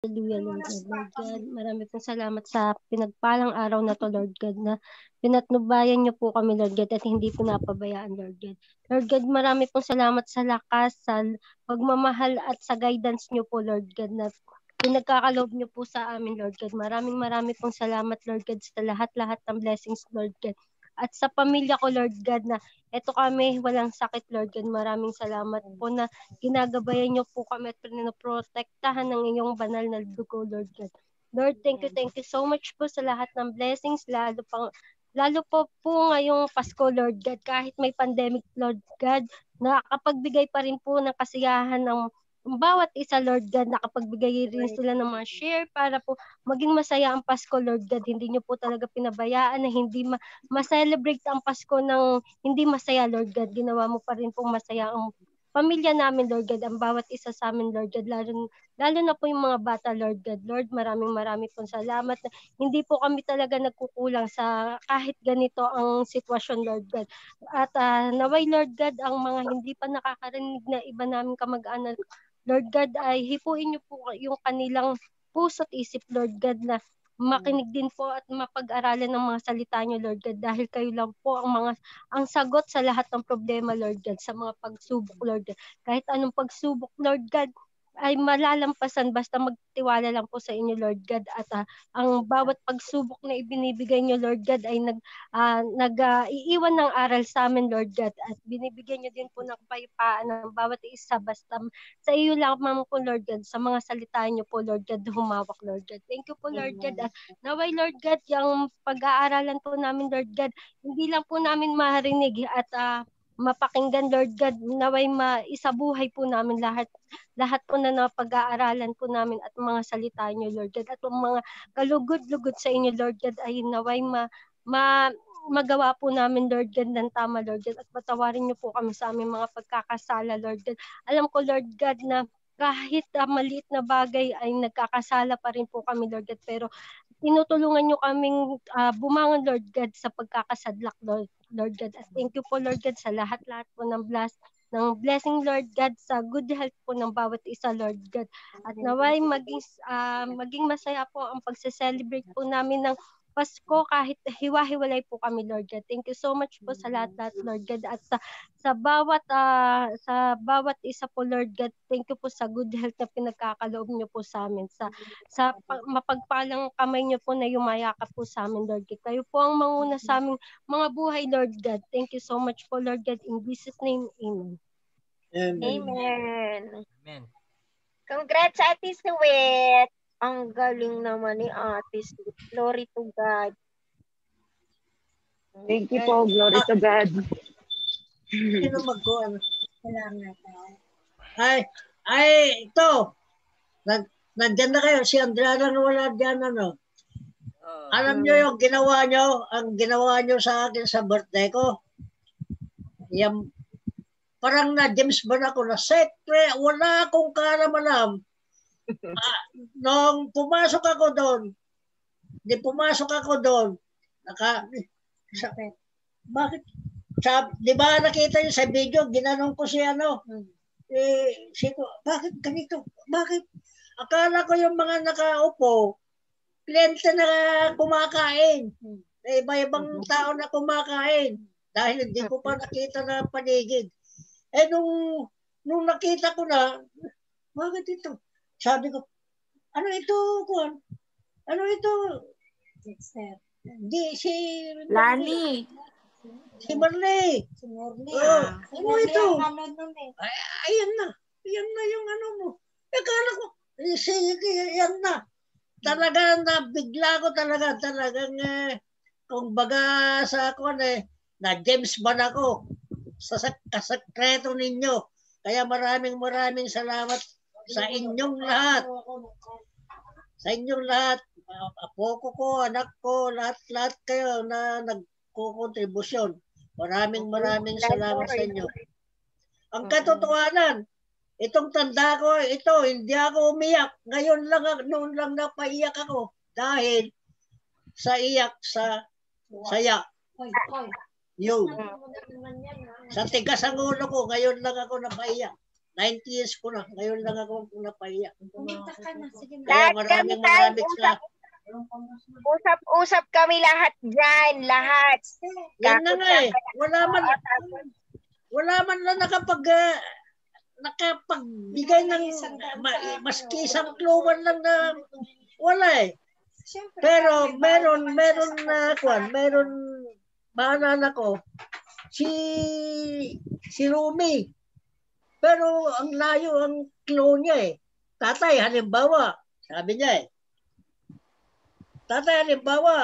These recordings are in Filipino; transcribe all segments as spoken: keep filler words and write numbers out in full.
Hallelujah, Lord God. Lord God, marami pong salamat sa pinagpalang araw na to, Lord God, na pinatnubayan niyo po kami, Lord God, at hindi po napabayaan, Lord God. Lord God, marami pong salamat sa lakas, sa pagmamahal at sa guidance niyo po, Lord God, na pinagkakaloob niyo po sa amin, Lord God. Maraming marami pong salamat, Lord God, sa lahat-lahat ng blessings, Lord God. At sa pamilya ko, Lord God, na eto kami, walang sakit, Lord God. Maraming salamat po na ginagabayan niyo po kami at pinoprotektahan ng iyong banal na dugo, Lord God. Lord, thank you, thank you so much po sa lahat ng blessings, lalo pang lalo po po ngayong Pasko, Lord God, kahit may pandemic, Lord God, nakapagbigay pa rin po ng kasiyahan ng bawat isa, Lord God, nakapagbigay rin sila ng mga share para po maging masaya ang Pasko, Lord God. Hindi niyo po talaga pinabayaan na hindi ma- ma-celebrate ang Pasko ng hindi masaya, Lord God. Ginawa mo pa rin pong masaya ang pamilya namin, Lord God, ang bawat isa sa amin, Lord God, lalo, lalo na po yung mga bata, Lord God. Lord, maraming maraming pong salamat na hindi po kami talaga nagkukulang sa kahit ganito ang sitwasyon, Lord God. At uh, naway, Lord God, ang mga hindi pa nakakarinig na iba namin kamag-anak, Lord God, ay hipuin niyo po yung kanilang puso't isip, Lord God, na makinig din po at mapag-aralan ng mga salita niyo, Lord God, dahil kayo lang po ang mga ang sagot sa lahat ng problema, Lord God, sa mga pagsubok, Lord God. Kahit anong pagsubok, Lord God, ay malalampasan basta magtiwala lang po sa inyo, Lord God. At uh, ang bawat pagsubok na ibinibigay niyo, Lord God, ay nag, uh, nag uh, iiwan ng aral sa amin, Lord God. At binibigyan niyo din po ng kapayapaan ng bawat isa basta sa iyo lamang po, Lord God, sa mga salita niyo po, Lord God, humawak, Lord God. Thank you po, Lord God. At naway, Lord God, yung pag-aaralan po namin, Lord God, hindi lang po namin marinig at uh, mapakinggan, Lord God, naway maisabuhay po namin lahat lahat po na napag-aaralan po namin at mga salita niyo, Lord God, at mga kalugod-lugod sa inyo, Lord God, ay naway ma, ma magawa po namin, Lord God, ng tama, Lord God, at patawarin niyo po kami sa aming mga pagkakasala, Lord God. Alam ko, Lord God, na kahit uh, maliit na bagay ay nagkakasala pa rin po kami, Lord God, pero tinutulungan niyo kaming uh, bumangon, Lord God, sa pagkakasadlak, Lord, Lord God. At thank you po, Lord God, sa lahat-lahat po ng bless, ng blessing, Lord God, sa good health po ng bawat isa, Lord God. At naway maging, uh, maging masaya po ang pagse-celebrate po namin ng Pasko kahit hiwa-hiwalay po kami, Lord God. Thank you so much po sa lahat-lahat, Lord God. At sa, sa bawat uh, sa bawat isa po, Lord God, thank you po sa good health na pinagkakaloob niyo po sa amin. Sa sa mapagpalang kamay niyo po na yumayakap po sa amin, Lord God. Kayo po ang manguna sa aming mga buhay, Lord God. Thank you so much po, Lord God. In Jesus' name, amen. Amen. Amen. Amen. Congrats, Ate Suwet. Ang galing naman ni Ate Suwet. Glory to God. Thank you po. Glory to God. Sino mag-go? Salamat. Ay, ay, ito. Nag, nandyan na kayo. Si Andrana na wala dyan, ano. Uh, Alam nyo yung ginawa nyo, ang ginawa nyo sa akin sa birthday ko. Yung, parang na James Bond ako na sekre, wala akong karamalam. Ah, nung pumasok ako doon, di pumasok ako doon, naka, sa, bakit, sa, di ba nakita niyo sa video, ginanong ko si ano, eh, si, bakit ganito, bakit, akala ko yung mga nakaupo, kliyente na kumakain, eh, iba-ibang tao na kumakain, dahil hindi ko pa nakita na paligid. Eh, nung, nung nakita ko na, bakit ito? Sabi ko, ano ito, Kuan? Ano ito? Di, si... Lani. Si Marley. Si Marley. Oh, ah. Ano ito? Ay, ayan na. Ayan na yung ano mo. Akala ko, sige, ayan na. Talaga na, bigla ko talaga, talagang, eh, kung baga sa ako, eh, na James Bond ako sa kasekreto ninyo. Kaya maraming maraming salamat sa inyong lahat. Sa inyong lahat. Apo ko ko, anak ko, lahat-lahat kayo na nagkukontribusyon. Maraming maraming salamat sa inyo. Ang katotohanan, itong tanda ko, ito, hindi ako umiyak. Ngayon lang, noon lang napaiyak ako. Dahil sa iyak, sa saya. Yun. Sa tigas ang ulo ko, ngayon lang ako napaiyak. ninety years ko na. Ngayon lang ako napahiya. Pumunta ka na. Sige na. Kaya Lahat kami maraming tayo, maraming usap, salamat. usap-usap kami lahat dyan, lahat. Yan na nga eh. Wala man, Oo, tapos, wala man lang nakapag, uh, nakapagbigay ng ma, maski isang kluwan lang na wala eh. Pero meron, meron na, kwan, meron, maalala ko, si, si Rumi. Pero ang layo ang clue niya eh. Tatay, halimbawa, sabi niya eh. Tatay, halimbawa,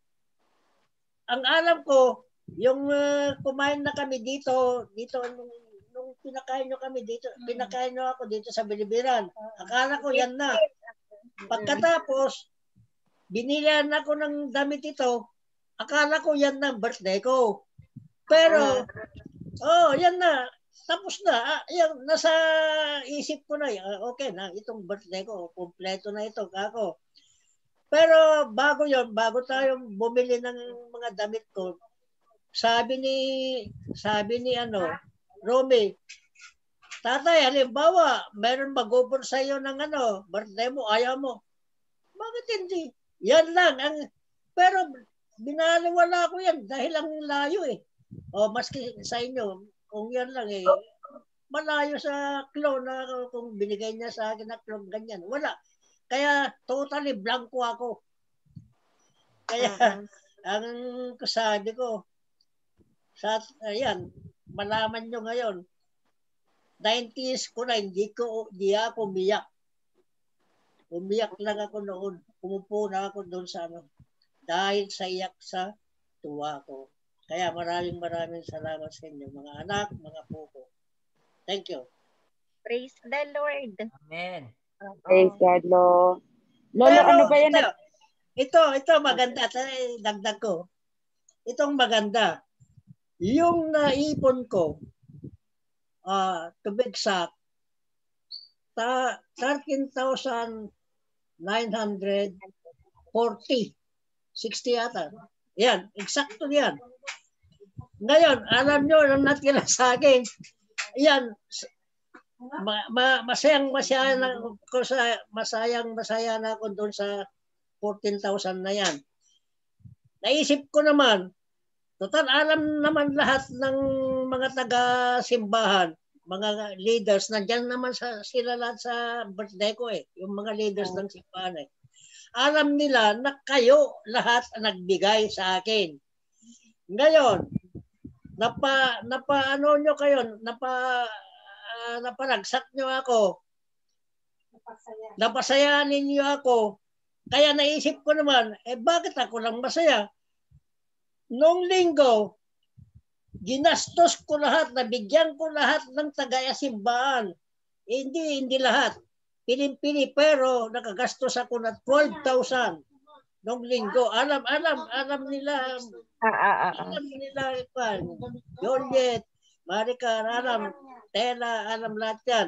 ang alam ko, yung uh, kumain na kami dito, dito, nung, nung pinakain nyo kami dito, pinakain nyo ako dito sa Bilibiran. Akala ko yan na. Pagkatapos, binilihan ako ng damit ito, akala ko yan na birthday ko. Pero, oh, yan na. Tapos na, ah, yan, nasa isip ko na, uh, okay na, itong birthday ko, kompleto na ito, kako. Pero bago yon, bago tayo bumili ng mga damit ko, sabi ni, sabi ni ano, Romy, tatay, halimbawa, meron mag-offer sa iyo ng ano, birthday mo, ayaw mo. Bakit hindi? Yan lang. Ang, pero binaliwala ko yan dahil ang layo eh. O maski sa inyo, kung yan lang eh, malayo sa clone na kung binigay niya sa akin na clone ganyan. Wala. Kaya totally blanco ako. Kaya uh-huh. ang kasabi ko, sa, ayan, malaman nyo ngayon, nineties ko na, hindi ko, hindi ako umiyak. Umiyak lang ako noon. Umupo na ako doon sa ano, dahil sa iyak sa tuwa ko. Kaya maraming maraming salamat sa inyo, mga anak, mga pupo. Thank you. Praise the Lord. Amen. Uh-oh. Praise God, Lord. Lolo, pero, ano ba yan? Ito, ito, ito maganda. Dagdag ko. Itong maganda. Yung naipon ko, uh, to be exact, thirteen thousand nine hundred forty. sixty yata. Yan, eksakto yan. Ngayon, alam nyo, ang natira sa akin, yan, ma, ma, masayang masaya na ko sa, masayang masaya na ako doon sa fourteen thousand na yan. Naisip ko naman, total alam naman lahat ng mga taga-simbahan, mga leaders, nandyan naman sa, sila lahat sa birthday ko eh, yung mga leaders ng simbahan eh. Alam nila na kayo lahat ang nagbigay sa akin. Ngayon, napa napa ano nyo kayo, napa uh, naparagsak nyo ako. Napasaya. Napasayaan ninyo ako. Kaya naisip ko naman, eh bakit ako lang masaya? Noong linggo, ginastos ko lahat, nabigyan ko lahat ng tagaya-simbahan. Eh, hindi, hindi lahat. Piling-pili, pero nakagastos ako na twelve thousand noong linggo. Alam, alam, alam nila, ah, ah, ah. alam nila, pan, Juliet, Maricar, alam, Tela, alam lahat yan.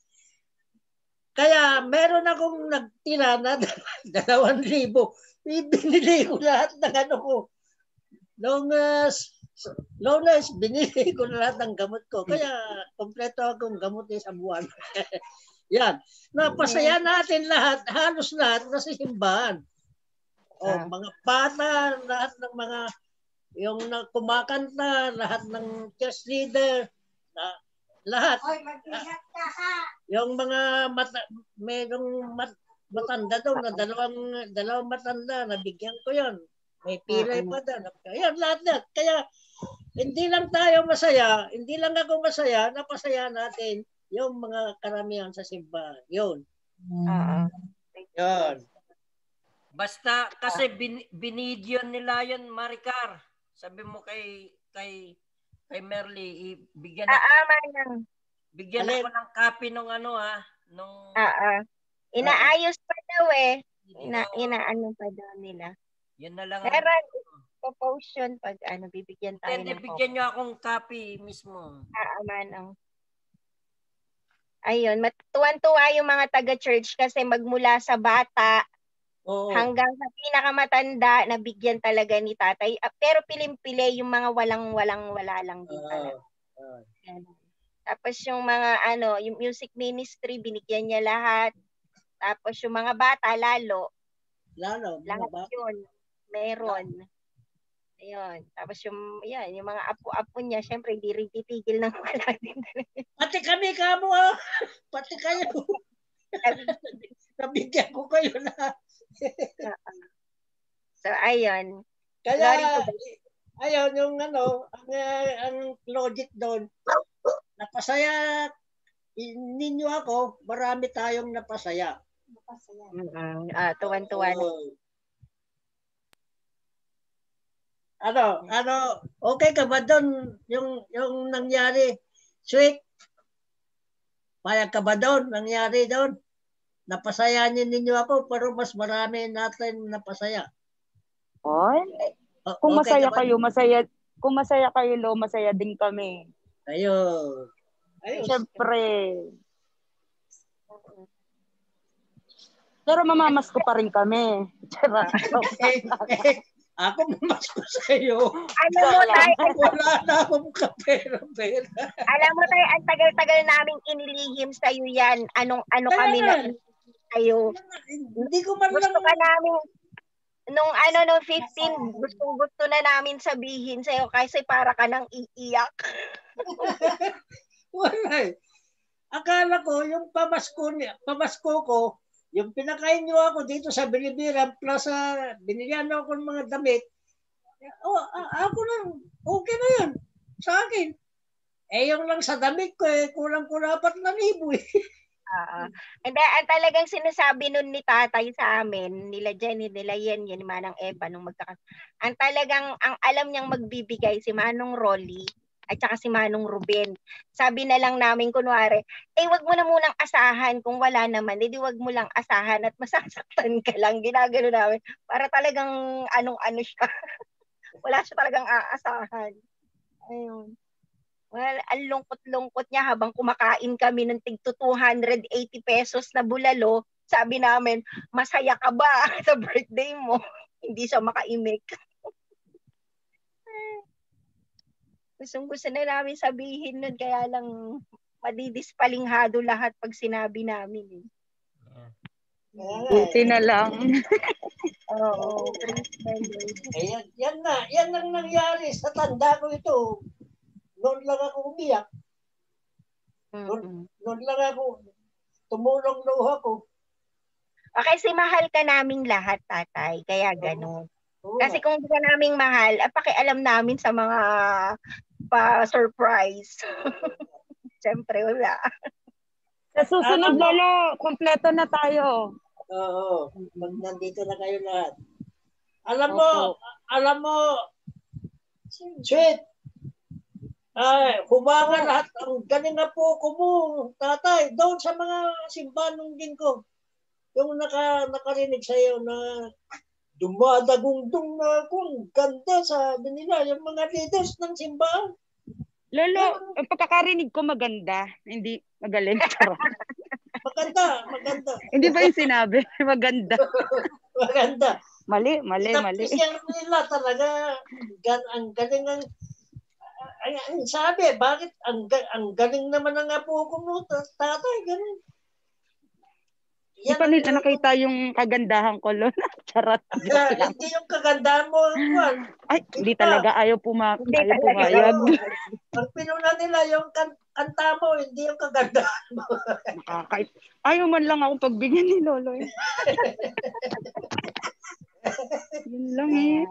Kaya meron akong nagtira na dalawang libo. Binili ko lahat ng ano ko. Noong uh, Lones, binili ko lahat ng gamot ko. Kaya kompleto akong gamot sa buwan. Yan. Napasaya natin lahat, halos lahat na sa simbahan. O, ah. mga bata, lahat ng mga, yung na kumakanta, lahat ng church leader, na, lahat. Oy, mag-ingat ka ha. Yung mga mata, mayroong mat, matanda daw na dalawang, dalawang matanda, nabigyan ko yon. May pilay pa daw. Ayan, lahat lahat. Kaya, hindi lang tayo masaya, hindi lang ako masaya, napasaya natin yung mga karamihan sa simbahan. Yun. Uh-huh. Yun. Basta kasi bin, binidyo nila yun, Maricar. Sabi mo kay kay kay Merly, bigyan ako, uh-huh. bigyan ako ng copy nung ano ha. Nung, uh-huh. Inaayos pa daw eh. Ina, inaano pa daw nila. Yan na lang. Meron po-post yun pag ano, bibigyan tayo Hindi, ng bigyan nyo akong copy mismo. Ah, manong. Ayun, matuwan-tuwa yung mga taga-church kasi magmula sa bata Oo. hanggang sa pinakamatanda, nabigyan talaga ni tatay. Pero pilim-pili yung mga walang-walang wala lang din talaga. Uh, uh. Tapos yung mga ano, yung music ministry, binigyan niya lahat. Tapos yung mga bata, lalo. Lalo, mga Lahat bata. yun. Meron. Ayun. Tapos yung, yan, yung mga apo-apo niya, syempre, hindi rin titigil ng wala din. Pati kami, kamo ah. Pati kayo. Nabigyan ko kayo na. So, ayun. Kaya, Glory to God. ayun, yung ano, ang, ang logic doon, napasaya ninyo ako, marami tayong napasaya. Napasaya. Mm-hmm. Ah, tuwan-tuwa na. Uh, ano, ano, okay ka ba doon yung, yung nangyari? Sweet? Payag ka ba doon? Nangyari doon? Napasaya ninyo ako, pero mas marami natin napasaya. Oy, O, kung okay masaya ka ba? kayo, masaya, kung masaya kayo, lo, masaya din kami. Ayun. Ayun. Siyempre. Pero mamamas ko pa rin kami. Charot. eh, eh, ako mamasko sa iyo. Alam mo tayo, wala na akong kapera-pera. alam mo tayo, ang tagal-tagal naming inilihim sa iyo yan. Anong ano Kaya kami nga. na sa'yo. Hindi ko man Gusto lang... ka namin, nung ano, nung fifteen, gustong gusto na namin sabihin sa'yo kasi para ka nang iiyak. Wala eh. Akala ko, yung pamasko, niya, pamasko ko, yung pinakain niyo ako dito sa Bilibiran Plaza, binigyan ako ng mga damit. Oh, ako lang, okay na yan sa akin. Eh, yung lang sa damit ko, eh, kulang-kulang apat na libo eh. Uh, and then, ang talagang sinasabi nun ni tatay sa amin, nila Jenny, nila Yen, yan, Manang Eva, nung magkakas... Ang talagang, ang alam niyang magbibigay si Manong Rolly, at saka si Manong Ruben. Sabi na lang namin, kunwari, eh, wag mo na munang asahan kung wala naman, edi wag mo lang asahan at masasaktan ka lang. Ginagano namin, para talagang anong-ano siya. Wala siya talagang aasahan. Ayun. Well, ang lungkot-lungkot niya habang kumakain kami ng tig to two hundred eighty pesos na bulalo. Sabi namin, masaya ka ba sa birthday mo? Hindi siya makaimik. Gustong gusto na namin sabihin nun, kaya lang madidispalinghado lahat pag sinabi namin. Eh. Buti na lang. Oo. Eh, yan, yan na, yan ang nangyari sa tanda ko ito. Noon lang ako umiyak. Noon, noon lang ako, tumulong daw ako. Okay, si mahal ka naming lahat, tatay. Kaya ganun. Oo. Kasi kung hindi ka naming mahal, at pakialam namin sa mga pa-surprise. Siyempre, wala. Sa susunod, Lolo, kompleto na tayo. Oo, pag nandito na kayo lahat. Alam mo, Opo. alam mo, Sweet, ay, humangan lahat. Ang galing na po ko mo, tatay. Doon sa mga simbahan ng linggo. Yung naka, nakarinig sa'yo na dumadagundong na ako. Ang ganda, sabi nila. Yung mga leaders ng simbahan. Lolo, ang pagkakarinig ko maganda. Hindi magaling. Maganda, maganda. Hindi ba yung sinabi? Maganda. Maganda. Mali, mali, mali. Inapisyan nila talaga. Gan, ang galing ng... Ay, ay, sabi, bakit ang, ang galing naman ng apo ko mo, tatay, ganun. Hindi pa nila nakita yung kagandahan ko, Lola. Charot. Hindi yung kagandahan mo. Juan. Ay, hindi talaga. Ayaw puma hindi ayaw talaga. pumayag. Ang pinuna nila yung kan kanta mo, hindi yung kagandahan mo. Nakakait. Ayaw man lang akong pagbigyan ni Lolo. Eh. Yun lang eh.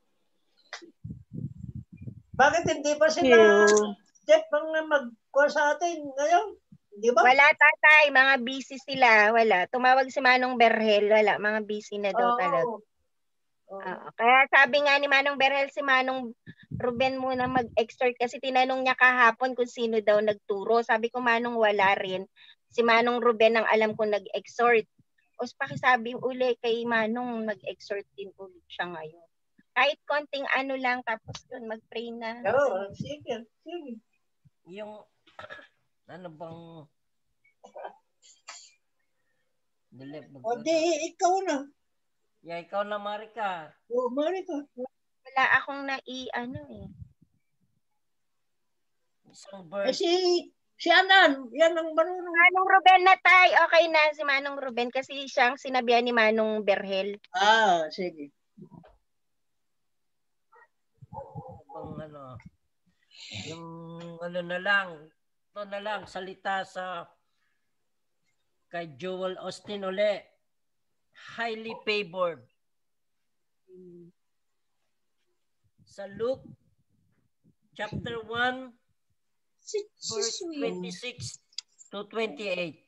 Bakit hindi pa sila Jeff ang mag-call sa atin ngayon? Di ba? Wala, tatay. Mga busy sila. Wala. Tumawag si Manong Berhel. Wala. Mga busy na daw oh, talaga. Oh. Uh, kaya sabi nga ni Manong Berhel, si Manong Ruben muna mag-exhort kasi tinanong niya kahapon kung sino daw nagturo. Sabi ko, Manong, wala rin. Si Manong Ruben ang alam kong nag-exhort. O pakisabi uli kay Manong, mag-exhort din ulit siya ngayon. Kahit konting ano lang, tapos yun, mag-pray na. Oo, oh, sige, sige. Yung, ano bang, o di, ikaw na. Yeah, ikaw na, Marika. Oo, oh, Marika. Wala akong nai, ano eh. Isang bird. Eh, si, Si Anan, yan ang marunong. Manong Ruben na tay. Okay na si Manong Ruben kasi siyang sinabihan ni Manong Berhel. Ah, sige. Bang ano, yung ano na lang, ito na lang, salita sa kay Joel Austin uli. Highly favored. Sa Luke chapter one, verse twenty-six to twenty-eight.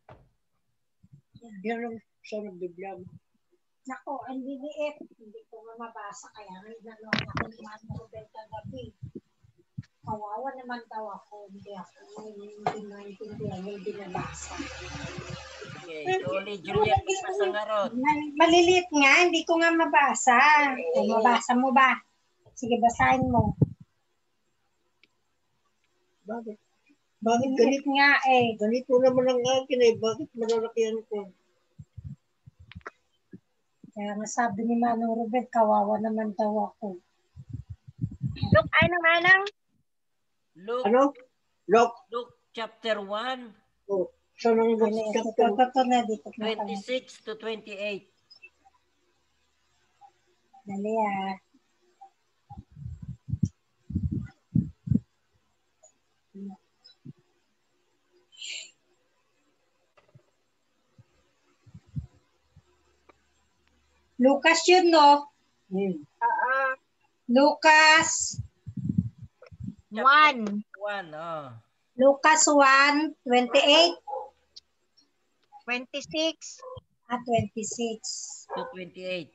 Yan ang sa nagbibigyan. Nako, ang liliit. Hindi ko nga mabasa. Kaya nga nanonood ako ni Manong Ruben kagabi. Kawawa naman daw ako. Hindi ako. Hindi maintindihan. Hindi nabasa. Okay, Toli Juliet, pasangarot. Maliliit nga. Hindi ko nga mabasa. Ay, mabasa mo ba? Sige, basahin mo. Bakit? Bakit ganito? Maliliit nga eh. Ganito naman ang akin eh. Bakit malalakihan ko? Kaya nga sabi ni Manong Ruben, kawawa naman daw ako. Look, ano Manang? Luke, Ano? Look. Luke chapter one, Oh, sa nang Ano yan? chapter. Ito na dito. na pala. twenty-six to twenty-eight. Dali ah. Lucas yun, no? Hmm. Oo. Lucas. One. One, oh. Lucas one, twenty-eight Twenty-six. at twenty-six. To twenty-eight.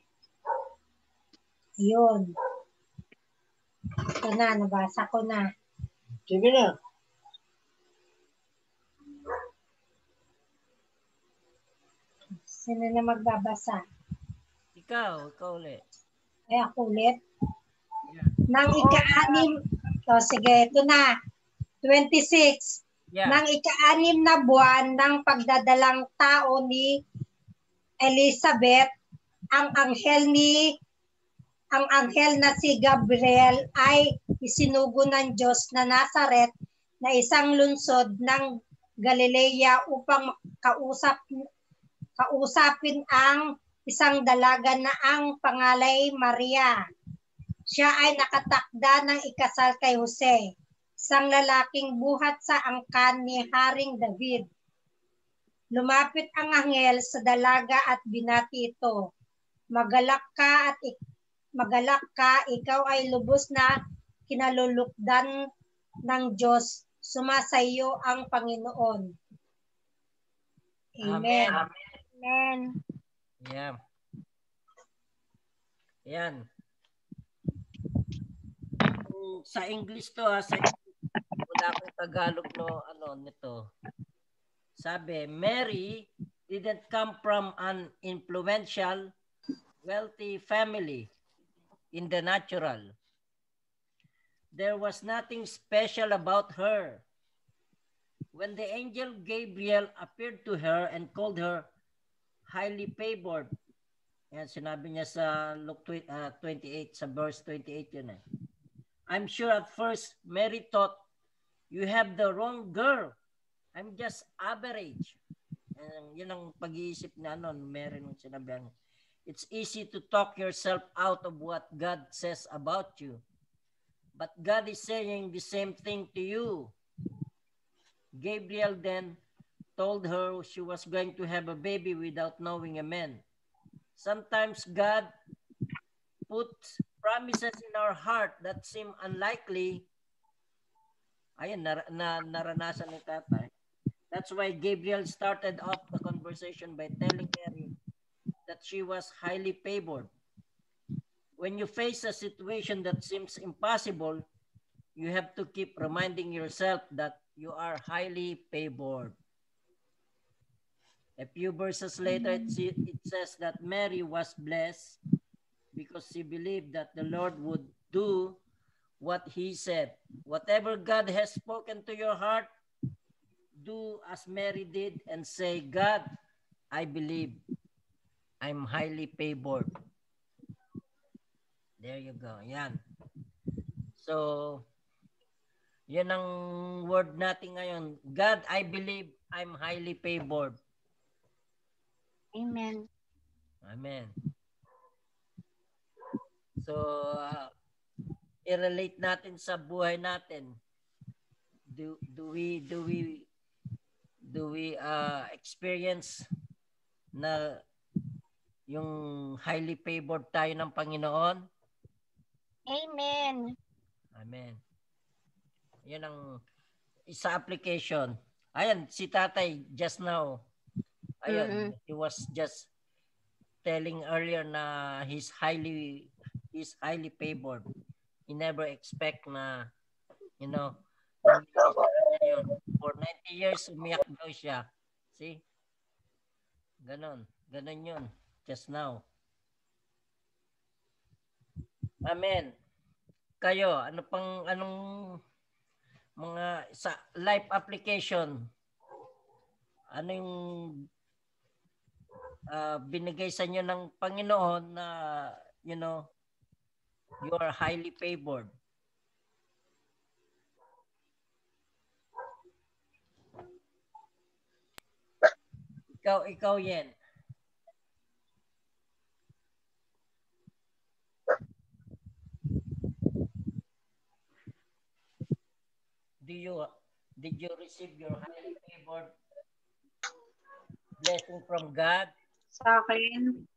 Yun. Ito na, nabasa ko na. Sige na. Sino na magbabasa? Ikaw, ikaw ulit. Ay, ako ulit. Yeah. Nang ika-anim, o sige, ito na. twenty-six. Yeah. Nang ika-anim na buwan ng pagdadalang tao ni Elizabeth, ang anghel ni ang anghel na si Gabriel ay isinugo ng Diyos na Nazareth na isang lungsod ng Galilea upang kausap kausapin ang isang dalaga na ang pangalay Maria. Siya ay nakatakda ng ikasal kay Jose, isang lalaking buhat sa angkan ni Haring David. Lumapit ang anghel sa dalaga at binati ito. Magalak ka at ik- magalak ka, ikaw ay lubos na kinalulukdan ng Diyos. Sumasayo ang Panginoon. Amen. Amen. Amen. Yeah. Yan. Kung sa English to ha, sa English, wala akong Tagalog no, ano, nito. Sabi, Mary didn't come from an influential, wealthy family in the natural. There was nothing special about her. When the angel Gabriel appeared to her and called her highly favored, yan, sinabi niya sa Luke twenty-eight, sa verse twenty-eight yun eh. I'm sure at first Mary thought, you have the wrong girl. I'm just average. And yun ang pag-iisip na ano, Mary nung sinabihan. It's easy to talk yourself out of what God says about you. But God is saying the same thing to you. Gabriel then told her she was going to have a baby without knowing a man. Sometimes God puts promises in our heart that seem unlikely. Ayun, nar na naranasan ni tatay. That's why Gabriel started off the conversation by telling Mary that she was highly favored. When you face a situation that seems impossible, you have to keep reminding yourself that you are highly favored. A few verses later, it, it says that Mary was blessed because she believed that the Lord would do what he said. Whatever God has spoken to your heart, do as Mary did and say, God, I believe. I'm highly favored. There you go. Yan. So, Yan ang word natin ngayon. God, I believe I'm highly favored. Amen. Amen. So, uh, i-relate natin sa buhay natin. Do do we do we do we uh, experience na yung highly favored tayo ng Panginoon? Amen. Amen. Yan ang isa application. Ayan, si tatay just now, ayun, mm-hmm. he was just telling earlier na he's highly he's highly favored. He never expect na, you know, yun. For ninety years, umiyak daw siya. See? Ganon. Ganon yun. Just now. Amen. Kayo, ano pang, anong mga sa life application, ano yung uh, binigay sa inyo ng Panginoon na, you know, you are highly favored? Ikaw, ikaw yan. Do you, did you receive your highly favored blessing from God? Sa akin,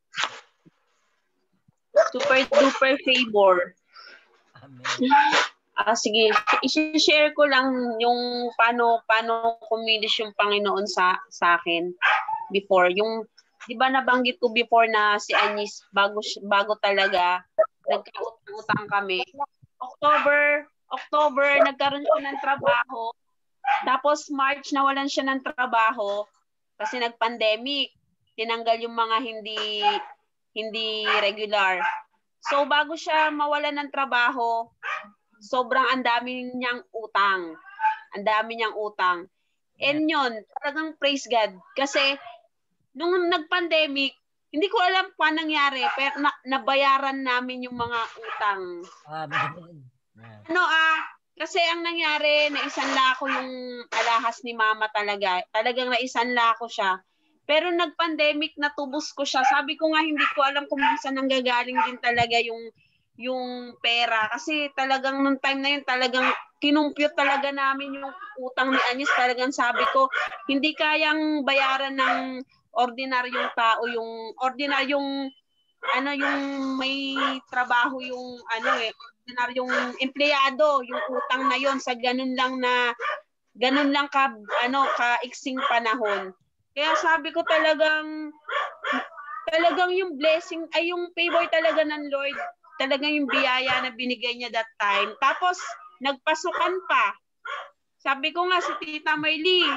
super duper favor. Amen. Ah, sige, i-share ko lang yung paano paano kumilos yung Panginoon sa sa akin before. Yung 'di ba nabanggit ko before na si Anis bago bago talaga nagkautang kami. October October nagkaroon siya ng trabaho. Tapos March nawalan siya ng trabaho kasi nag-pandemic. Tinanggal yung mga hindi hindi regular. So bago siya mawalan ng trabaho, sobrang ang dami niyang utang. Ang dami niyang utang. And yun, talagang praise God. Kasi nung nag-pandemic, hindi ko alam paano nangyari, pero na, nabayaran namin yung mga utang. Amen. Ano ah, kasi ang nangyari, naisanla ko yung alahas ni mama talaga. Talagang naisanla ko siya. Pero nag-pandemic, natubos ko siya. Sabi ko nga, hindi ko alam kung saan nanggagaling din talaga yung yung pera. Kasi talagang nung time na yun, talagang kinumpute talaga namin yung utang ni Agnes. Talagang sabi ko, hindi kayang bayaran ng ordinaryong tao, yung ordinaryong ano yung may trabaho yung ano eh, ordinaryong empleyado, yung utang na yon sa ganun lang na ganun lang ka ano ka-iksing panahon. Kaya sabi ko talagang talagang yung blessing ay yung favor talaga ng Lord, talagang yung biyaya na binigay niya that time. Tapos nagpasukan pa. Sabi ko nga si Tita Mayley,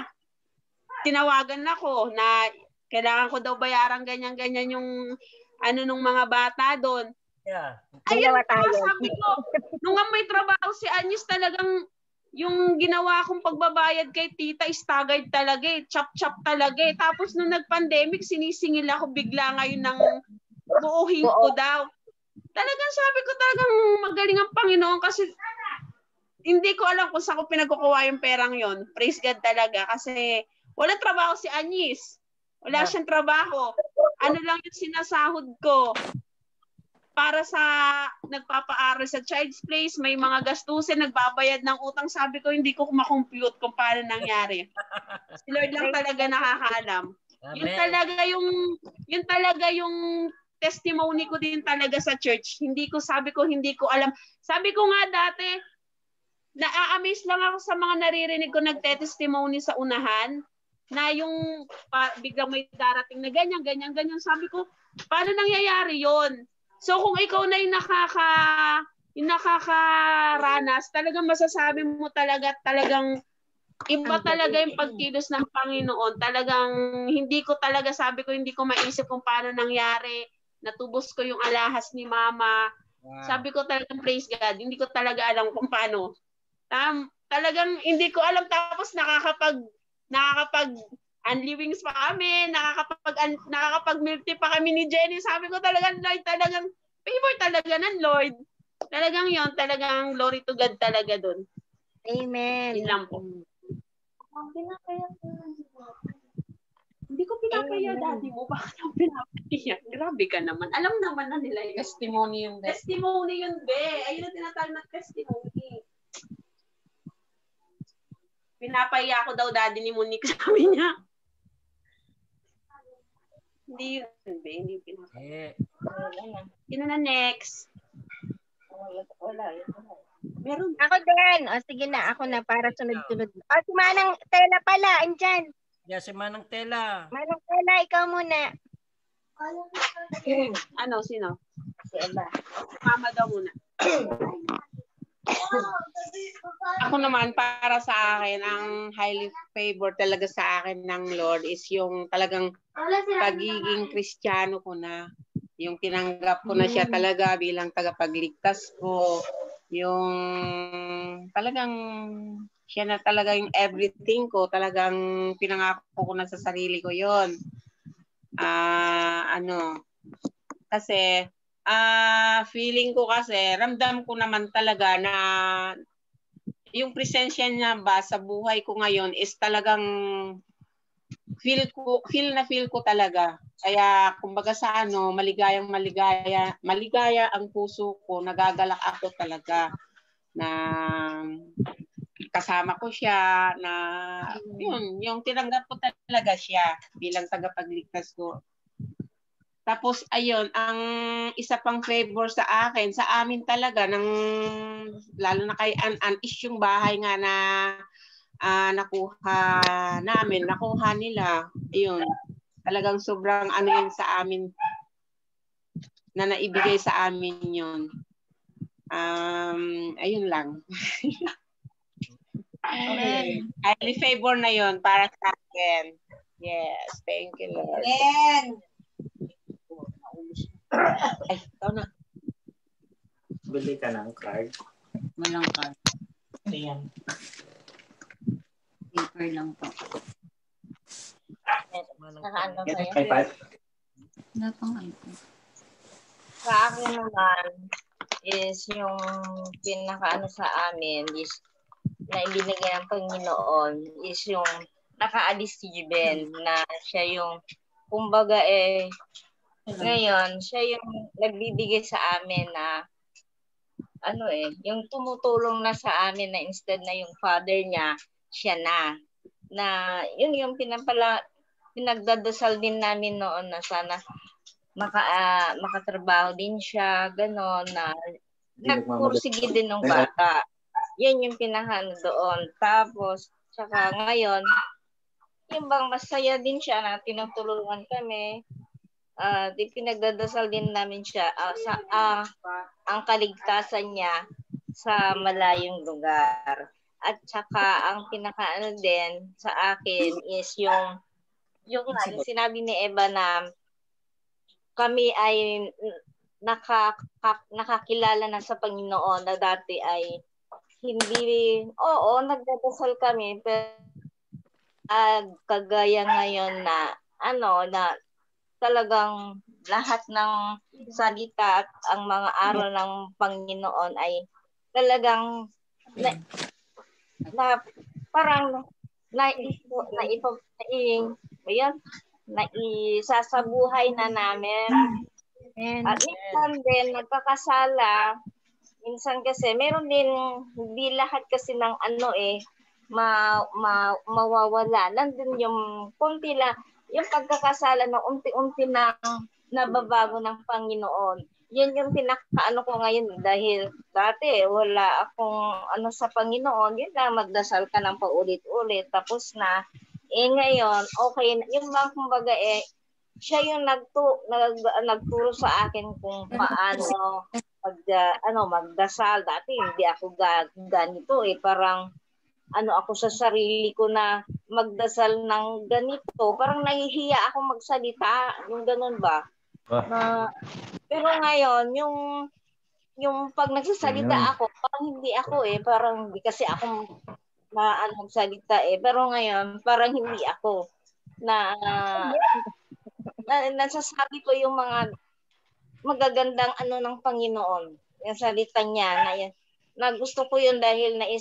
tinawagan ako na kailangan ko daw bayaran ganyan-ganyan yung ano nung mga bata doon. Yeah. Ayun pa, sabi ko, nung may trabaho si Agnes, talagang yung ginawa kong pagbabayad kay tita is tagay talaga eh. Chop-chop talaga eh. Tapos nung nag-pandemic, sinisingil ako bigla ngayon ng buuhin ko daw. Talagang sabi ko talagang magaling ang Panginoon kasi hindi ko alam kung saan ko pinagkukuha yung perang yon. Praise God talaga kasi walang trabaho si Agnes. Wala siyang trabaho. Ano lang yung sinasahod ko para sa nagpapaaral sa child's place, may mga gastusin, nagbabayad ng utang. Sabi ko, hindi ko makompute kung paano nangyari. Si Lord lang talaga nakakaalam. Amen. Yun talaga yung, yun talaga yung testimony ko din talaga sa church. Hindi ko, sabi ko, hindi ko alam. Sabi ko nga dati, na-amaze lang ako sa mga naririnig ko nagte-testimony sa unahan, na yung pa, biglang may darating na ganyan, ganyan, ganyan. Sabi ko, paano nangyayari yon? So kung ikaw na yung nakaka yung nakakaranas, talagang masasabi mo talaga talagang iba talaga yung pagkilos ng Panginoon. Talagang hindi ko talaga, sabi ko, hindi ko maisip kung paano nangyari. Natubos ko yung alahas ni Mama. Wow. Sabi ko talagang praise God. Hindi ko talaga alam kung paano. Um, talagang hindi ko alam, tapos nakakapag nakakapag unlivings pa kami, nakakapag un, nakakapag milk tea pa kami ni Jenny. Sabi ko talagang Lord, talagang favor talaga ng Lord. Talagang yon, talagang glory to God talaga doon. Amen. Yun lang po. Hindi ko pinapaya daddy mo. Bakit ang pinapaya? Grabe ka naman. Alam naman na nila yun. Testimony yun, be. Testimony yun, be. Ayun ang tinatawag na testimony. Pinapaya ko daw daddy ni Monique, sabi niya. Hindi yun, be. Hindi pinapaya. Eh, Yun na next. Wala, Meron. Ako din. O, sige na. Ako na para sunod-sunod. O, si Manang Tela pala. Andyan. yeah, si Manang Tela. Manang Tela, ikaw muna. Ano, sino? Si Eva. Mama daw muna. Ako naman, para sa akin, ang highly favor talaga sa akin ng Lord is yung talagang pagiging Kristiyano ko na. Yung tinanggap ko na siya talaga bilang tagapagligtas ko. Yung talagang siya na talaga yung everything ko. Talagang pinangako ko na sa sarili ko yon. Ah, ano, kasi ah feeling ko kasi, ramdam ko naman talaga na yung presensya niya ba sa buhay ko ngayon is talagang feel ko, feel na feel ko talaga. Kaya kumbaga sa ano, maligayang maligaya, maligaya ang puso ko, nagagalak ako talaga na kasama ko siya, na yun, yung tinanggap ko talaga siya bilang tagapagligtas ko. Tapos ayun, ang isa pang favor sa akin, sa amin talaga, ng, lalo na kay An-An, is yung bahay nga na uh, nakuha namin, nakuha nila. Ayun, talagang sobrang ano yun sa amin, na naibigay sa amin yun. Um, ayun lang. Okay. Highly favor na yun para sa akin. Yes, thank you, Lord. Amen. Ay, ikaw na. Bili ka ng card. Walang card. Ayan. Paper lang po. Nakaano sa'yo? iPad. Wala pang iPad. Sa akin naman is yung pinakaano sa amin is na ibinigay ng Panginoon is yung nakaalis si Ben na siya yung kumbaga eh ngayon siya yung nagbibigay sa amin na ano eh yung tumutulong na sa amin na instead na yung father niya siya na na yun yung pinapala pinagdadasal din namin noon na sana maka uh, makatrabaho din siya ganon na nagpursige din ng bata. Yan yung pinahano doon. Tapos tsaka ngayon yung bang masaya din siya na tinutulungan kami. Uh, di pinagdadasal din namin siya uh, sa uh, ang kaligtasan niya sa malayong lugar. At saka ang pinakaano din sa akin is yung yung, yung sinabi ni Eva na kami ay nakak nakakilala na sa Panginoon na dati ay hindi, oo, nagdadasal kami pero uh, kagaya ngayon na ano na talagang lahat ng salita at ang mga aral ng Panginoon ay talagang na, na parang na ipo na ipo na, na isasabuhay na namin. At minsan din nagkakasala, minsan kasi meron din hindi lahat kasi ng ano eh ma, ma, mawawala. Nandun yung kunti lang, yung pagkakasala na unti-unti na nababago ng Panginoon. Yan yung pinakaano ko ngayon dahil dati wala akong ano sa Panginoon, yun lang magdasal ka ng paulit-ulit tapos na eh ngayon, okay, yung mga kumbaga eh, siya yung nagtu, nag, nagturo sa akin kung paano mag, uh, ano, magdasal. Dati hindi ako ga, ganito eh, parang ano ako sa sarili ko na magdasal ng ganito. Parang nahihiya ako magsalita, yung ganun ba? Na, pero ngayon, yung yung pag nagsasalita ako, parang hindi ako eh, parang hindi kasi ako na ano magsalita eh. Pero ngayon, parang hindi ako na, uh, na nasasabi ko yung mga magagandang ano ng Panginoon. Yung salita niya na, na gusto ko yun dahil na is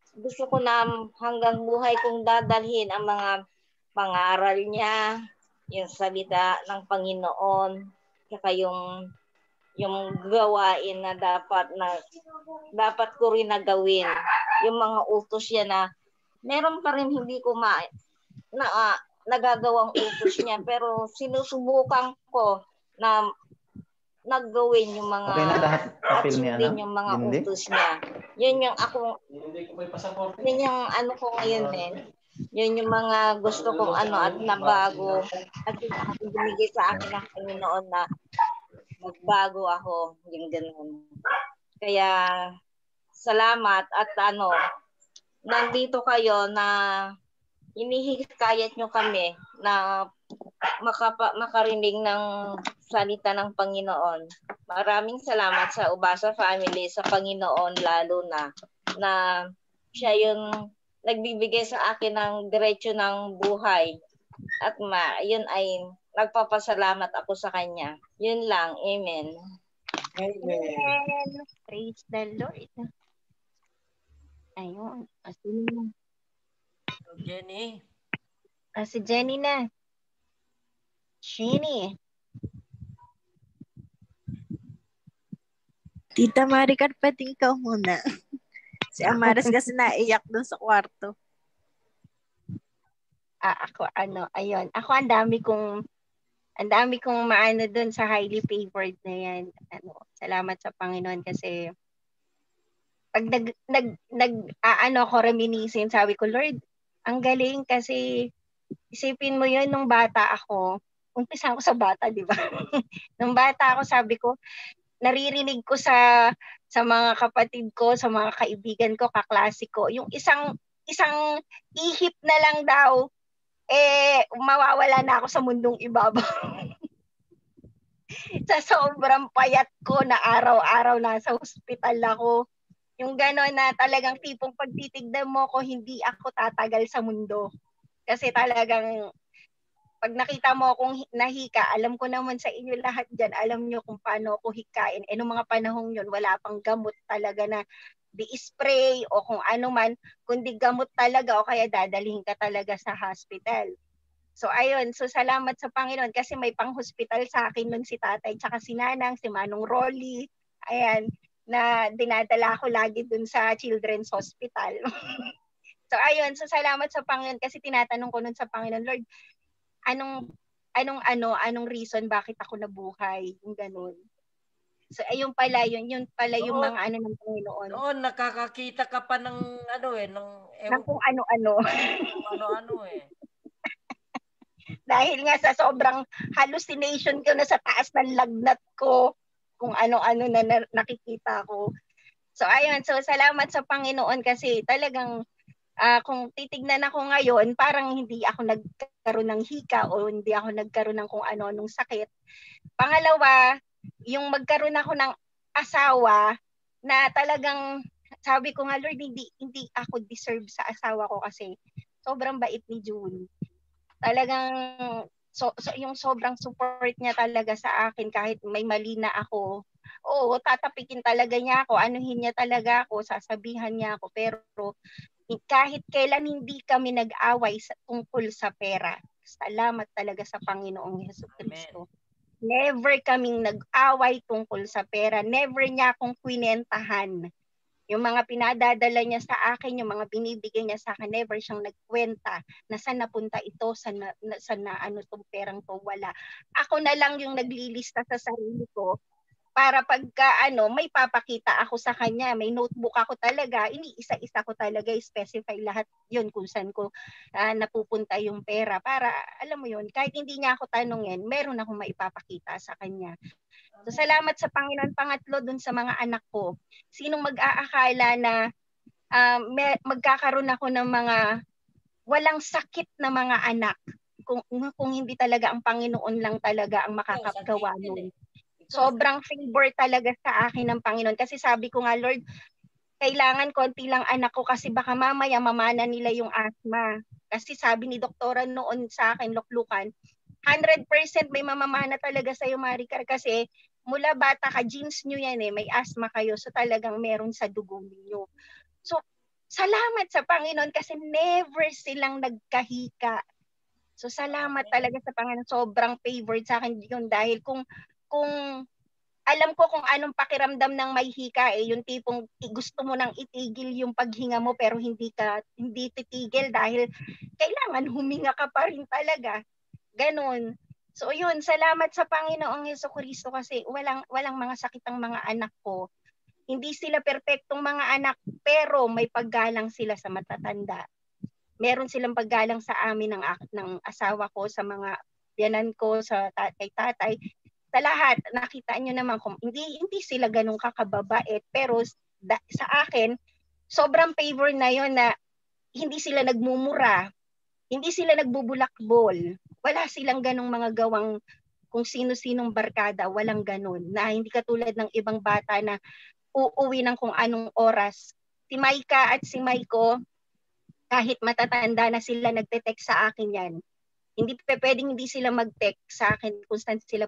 gusto ko na hanggang buhay kong dadalhin ang mga pangaral niya, yung salita ng Panginoon, saka yung yung gawain na dapat na dapat ko rin na gawin. Yung mga utos niya na meron pa rin hindi ko ma na uh, nagagawang utos niya, pero sinusubukan ko na naggawin yung mga Okay na lahat at appeal niya, sundin ano? yung mga Hindi? utos niya. Yun yung ako, yun yung ano ko ngayon eh. Yun yung mga gusto kong ano at nabago at binigay sa akin ng Panginoon na magbago ako, yung gano'n. Kaya salamat at ano, nandito kayo na inihikayat nyo kami na makapa, makarinig ng salita ng Panginoon. Maraming salamat sa Ubasa Family, sa Panginoon lalo na, na siya yung nagbibigay sa akin ng diretso ng buhay. At ma, yun ay nagpapasalamat ako sa Kanya. Yun lang. Amen. Amen. Praise the Lord. Ayun. Asin. Jenny? Ah, si Jenny na. Jenny. Tita Maricar, pwede ikaw muna. Si Amaris kasi naiyak dun sa kwarto. Ah, ako ano, ayun. Ako ang dami kong ang dami kong maano doon sa highly favored na yan. Ano, salamat sa Panginoon kasi pag nag nag nag aano ko reminiscing, sabi ko, Lord, ang galing kasi isipin mo yun nung bata ako. Umpisa ako sa bata, di ba? Nung bata ako, sabi ko, naririnig ko sa sa mga kapatid ko, sa mga kaibigan ko, kaklase ko, yung isang isang ihip na lang daw eh mawawala na ako sa mundong ibabaw. Sa sobrang payat ko na araw-araw nasa hospital ako. Yung gano'n na talagang tipong pagtitignan mo ko, hindi ako tatagal sa mundo. Kasi talagang pag nakita mo akong nahika, alam ko naman sa inyo lahat dyan, alam nyo kung paano ako hikain. Eh, nung mga panahong yun, wala pang gamot talaga na di-spray o kung ano man, kundi gamot talaga o kaya dadalhin ka talaga sa hospital. So, ayun. So, salamat sa Panginoon kasi may pang-hospital sa akin nun si tatay, tsaka si nanang, si Manong Rolly. Ayan, na dinadala ko lagi dun sa Children's Hospital. So, ayun. So, salamat sa Panginoon kasi tinatanong ko nun sa Panginoon, Lord, anong, anong, ano, anong reason bakit ako nabuhay? Yung ganun. So, ayun pala, yun, yun pala yung Noon, mga ano ng Panginoon. Noon, nakakakita ka pa ng ano eh, ng Ng kung ano-ano. Kung ano-ano eh. Dahil nga sa sobrang hallucination ko na sa taas ng lagnat ko, kung ano-ano na, na nakikita ko. So, ayun. So, salamat sa Panginoon kasi talagang uh, kung titignan ako ngayon, parang hindi ako nagkaroon ng hika o hindi ako nagkaroon ng kung ano-anong sakit. Pangalawa, yung magkaroon ako ng asawa na talagang sabi ko nga, Lord, hindi, hindi ako deserve sa asawa ko kasi sobrang bait ni June. Talagang so, so, yung sobrang support niya talaga sa akin kahit may mali na ako. Oo, tatapikin talaga niya ako, anuhin niya talaga ako, sasabihan niya ako. Pero kahit kailan hindi kami nag-away sa, tungkol sa pera. Salamat talaga sa Panginoong Jesucristo. Never kaming nag-away tungkol sa pera. Never niya akong kwinentahan. Yung mga pinadadala niya sa akin, yung mga binibigay niya sa akin, never siyang nagkwenta na saan napunta ito, saan na, saan na ano tong perang to, wala. Ako na lang yung naglilista sa sarili ko para pagka ano, may papakita ako sa kanya, may notebook ako talaga, iniisa-isa ko talaga, specify lahat yun kung saan ko uh, napupunta yung pera para, alam mo yun, kahit hindi niya ako tanungin, meron akong maipapakita sa kanya. So, salamat sa Panginoon. Pangatlo, dun sa mga anak ko. Sinong mag-aakala na uh, may, magkakaroon ako ng mga walang sakit na mga anak kung, kung hindi talaga ang Panginoon lang talaga ang makakagawa nun. Sobrang favor talaga sa akin ng Panginoon. Kasi sabi ko nga, Lord, kailangan konti lang anak ko kasi baka mamaya mamana nila yung asthma. Kasi sabi ni doktora noon sa akin, luklukan, one hundred percent may mamamana talaga sa'yo, Maricar, kasi mula bata ka, genes nyo yan eh, may asthma kayo, so talagang meron sa dugo niyo. So, salamat sa Panginoon kasi never silang nagkahika. So salamat talaga sa Panginoon. Sobrang favored sa akin yun dahil kung kung alam ko kung anong pakiramdam ng may hika eh, yung tipong gusto mo nang itigil yung paghinga mo pero hindi ka hindi titigil dahil kailangan huminga ka pa rin talaga. Ganon. So yun, salamat sa Panginoong Jesucristo kasi walang walang mga sakit ang mga anak ko. Hindi sila perpektong mga anak pero may paggalang sila sa matatanda. Meron silang paggalang sa amin ng ng asawa ko, sa mga biyanan ko, sa tatay tatay. Sa lahat, nakita nyo naman kung hindi hindi sila ganun kakababait pero da, sa akin sobrang favor na yon na hindi sila nagmumura, hindi sila nagbubulakbol, wala silang ganung mga gawang kung sino-sinong barkada, walang ganun na hindi katulad ng ibang bata na uuwi ng kung anong oras. Si Maika at si Maiko kahit matatanda na sila nagte-text sa akin yan. Hindi pwedeng hindi sila mag-text sa akin kung saan sila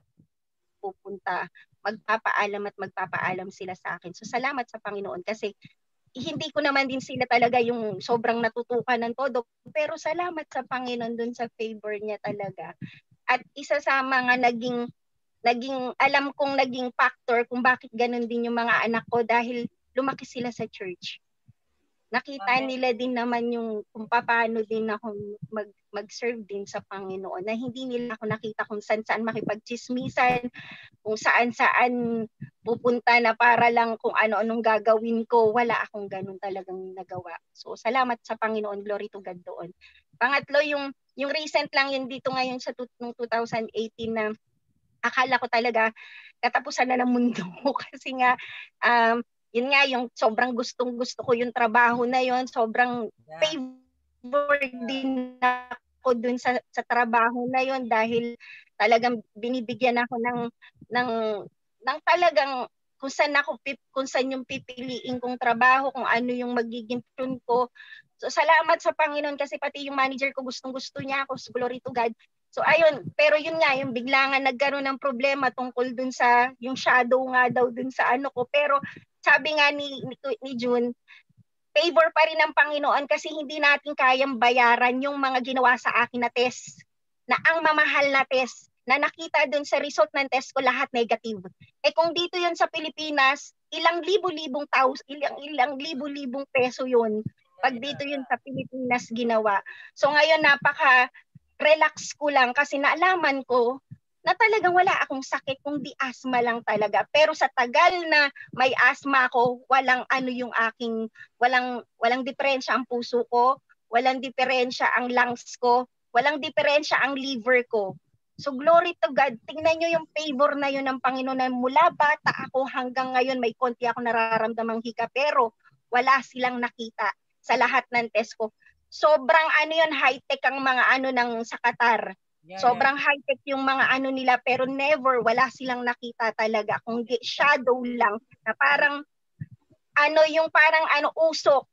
pupunta, magpapaalam at magpapaalam sila sa akin. So salamat sa Panginoon kasi hindi ko naman din sila talaga yung sobrang natutukan ng todo, pero salamat sa Panginoon dun sa favor niya talaga. At isa sa mga naging naging alam kong naging factor kung bakit ganun din yung mga anak ko dahil lumaki sila sa church. Nakita Amen. nila din naman yung kung paano din ako mag, mag-serve din sa Panginoon na hindi nila ako nakita kung saan-saan makipagchismisan, kung saan-saan pupunta na para lang kung ano-anong gagawin ko. Wala akong ganun talagang nagawa. So salamat sa Panginoon, glory to God doon. Pangatlo, yung, yung recent lang yun dito ngayon sa nung two thousand eighteen na akala ko talaga katapusan na ng mundo kasi nga um, yun nga yung sobrang gustong gusto ko yung trabaho na yun, sobrang Yeah. favor din ako dun sa sa trabaho na yun dahil talagang binibigyan ako ng ng ng talagang kung saan ako kung saan yung pipiliin kong trabaho, kung ano yung magiging tune ko. So salamat sa Panginoon kasi pati yung manager ko gustong-gusto niya ako, so glory to God. So ayun, pero yun nga yung bigla nga nagkaroon ng problema tungkol dun sa yung shadow nga daw dun sa ano ko, pero sabi nga ni, ni, ni June, favor pa rin ng Panginoon kasi hindi natin kayang bayaran yung mga ginawa sa akin na test. Na ang mamahal na test, na nakita dun sa result ng test ko lahat negative. Eh kung dito yun sa Pilipinas, ilang libo-libong taos, ilang, ilang libo-libong peso yun. Pag dito yun sa Pilipinas ginawa. So ngayon napaka relax ko lang kasi naalaman ko na talagang wala akong sakit kundi asthma lang talaga. Pero sa tagal na may asthma ako, walang ano yung aking, walang, walang diferensya ang puso ko, walang diferensya ang lungs ko, walang diferensya ang liver ko. So glory to God, tingnan nyo yung favor na yun ng Panginoon na mula bata ako hanggang ngayon may konti ako nararamdamang hika pero wala silang nakita sa lahat ng test ko. Sobrang ano yun, high-tech ang mga ano ng sa Qatar. Yeah, Sobrang yeah. high-tech yung mga ano nila pero never, wala silang nakita talaga. Kung shadow lang na parang ano yung parang ano usok.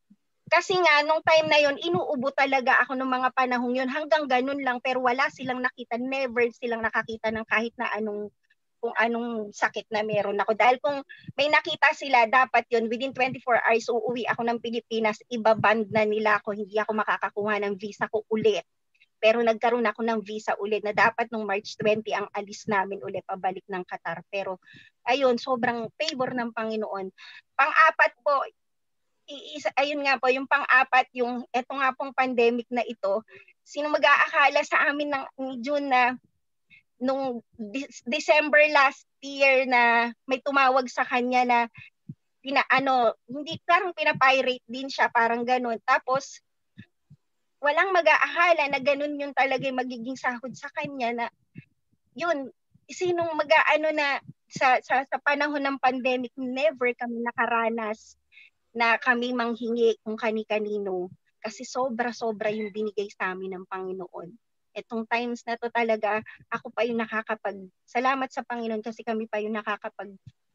Kasi nga nung time na yon inuubo talaga ako nung mga panahong yun hanggang ganun lang pero wala silang nakita, never silang nakakita ng kahit na anong kung anong sakit na meron ako. Dahil kung may nakita sila, dapat yun, within twenty-four hours, uuwi ako ng Pilipinas, ibaband na nila ako, hindi ako makakakuha ng visa ko ulit. Pero nagkaroon ako ng visa ulit na dapat nung March twentieth ang alis namin ulit pabalik ng Qatar. Pero ayun, sobrang favor ng Panginoon. Pang-apat po, isa, ayun nga po, yung pang-apat, yung eto nga pong pandemic na ito, sino mag-aakala sa amin ng ni June na nung December last year na may tumawag sa kanya na pina, ano, hindi parang pinapirate din siya, parang ganun. Tapos walang mag-aakala na ganun yung talaga yung magiging sahod sa kanya na yun, sinong mag-aano na sa, sa, sa panahon ng pandemic, never kami nakaranas na kami manghingi kung kani-kanino kasi sobra-sobra yung binigay sa amin ng Panginoon. Etong times na to talaga, ako pa yung nakakapag, salamat sa Panginoon kasi kami pa yung nakakapag,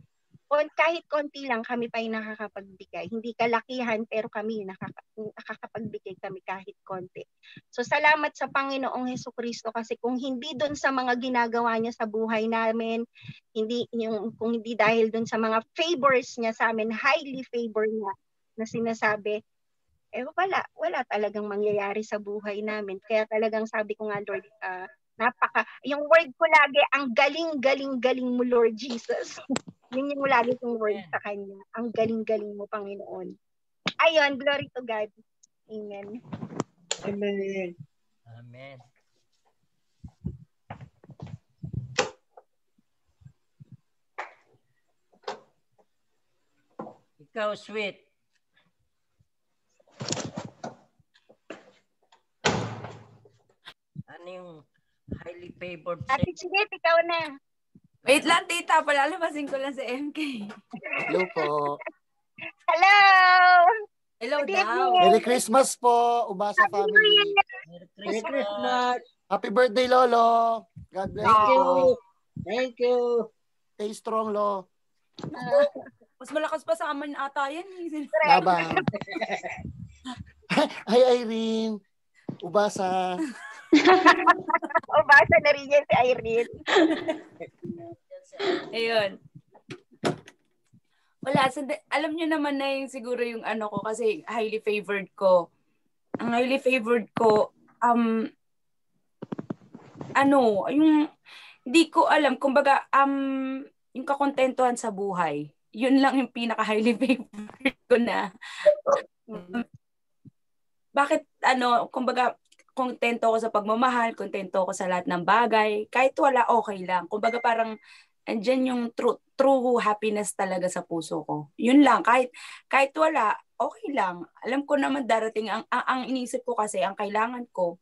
kahit konti lang kami pa yung nakakapagbigay. Hindi kalakihan pero kami nakaka, nakakapagbigay kami kahit konti. So salamat sa Panginoong Jesucristo kasi kung hindi doon sa mga ginagawa niya sa buhay namin, hindi yung kung hindi dahil doon sa mga favors niya sa amin, highly favor niya na sinasabi, eh wala, wala talagang mangyayari sa buhay namin. Kaya talagang sabi ko nga, Lord, uh, napaka, yung word ko lagi, ang galing-galing-galing mo, Lord Jesus. Yun yung lagi kong word sa Kanya. Ang galing-galing mo, Panginoon. Ayun, glory to God. Amen. Amen. Amen. Ikaw, sweet. Ano yung highly favored sa Ate Chinette, ikaw na. Wait lang, tita. Palalabasin ko lang si M K. Hello po. Hello! Hello Good daw. evening. Merry Christmas po, Ubasa Happy New family. Year! Merry Merry Christmas. Christmas. Happy birthday, Lolo. God bless Thank you you. po. Thank you. Stay strong, Lo. Uh, Mas malakas pa sa amin ata yan. Laban. Hi, Irene. Ubasa. o basa na rin yan si Irene. Ayun. Wala. Sand- alam nyo naman na yung siguro yung ano ko kasi highly favored ko. Ang highly favored ko, um, ano, yung, hindi ko alam, kumbaga, um, yung kakontentuhan sa buhay. Yun lang yung pinaka-highly favored ko na. Um, bakit, ano, kumbaga, kontento ako sa pagmamahal, kontento ako sa lahat ng bagay. Kahit wala, okay lang. Kumbaga parang, andyan yung true, true happiness talaga sa puso ko. Yun lang, kahit, kahit wala, okay lang. Alam ko naman darating, ang, ang, ang inisip ko kasi, ang kailangan ko,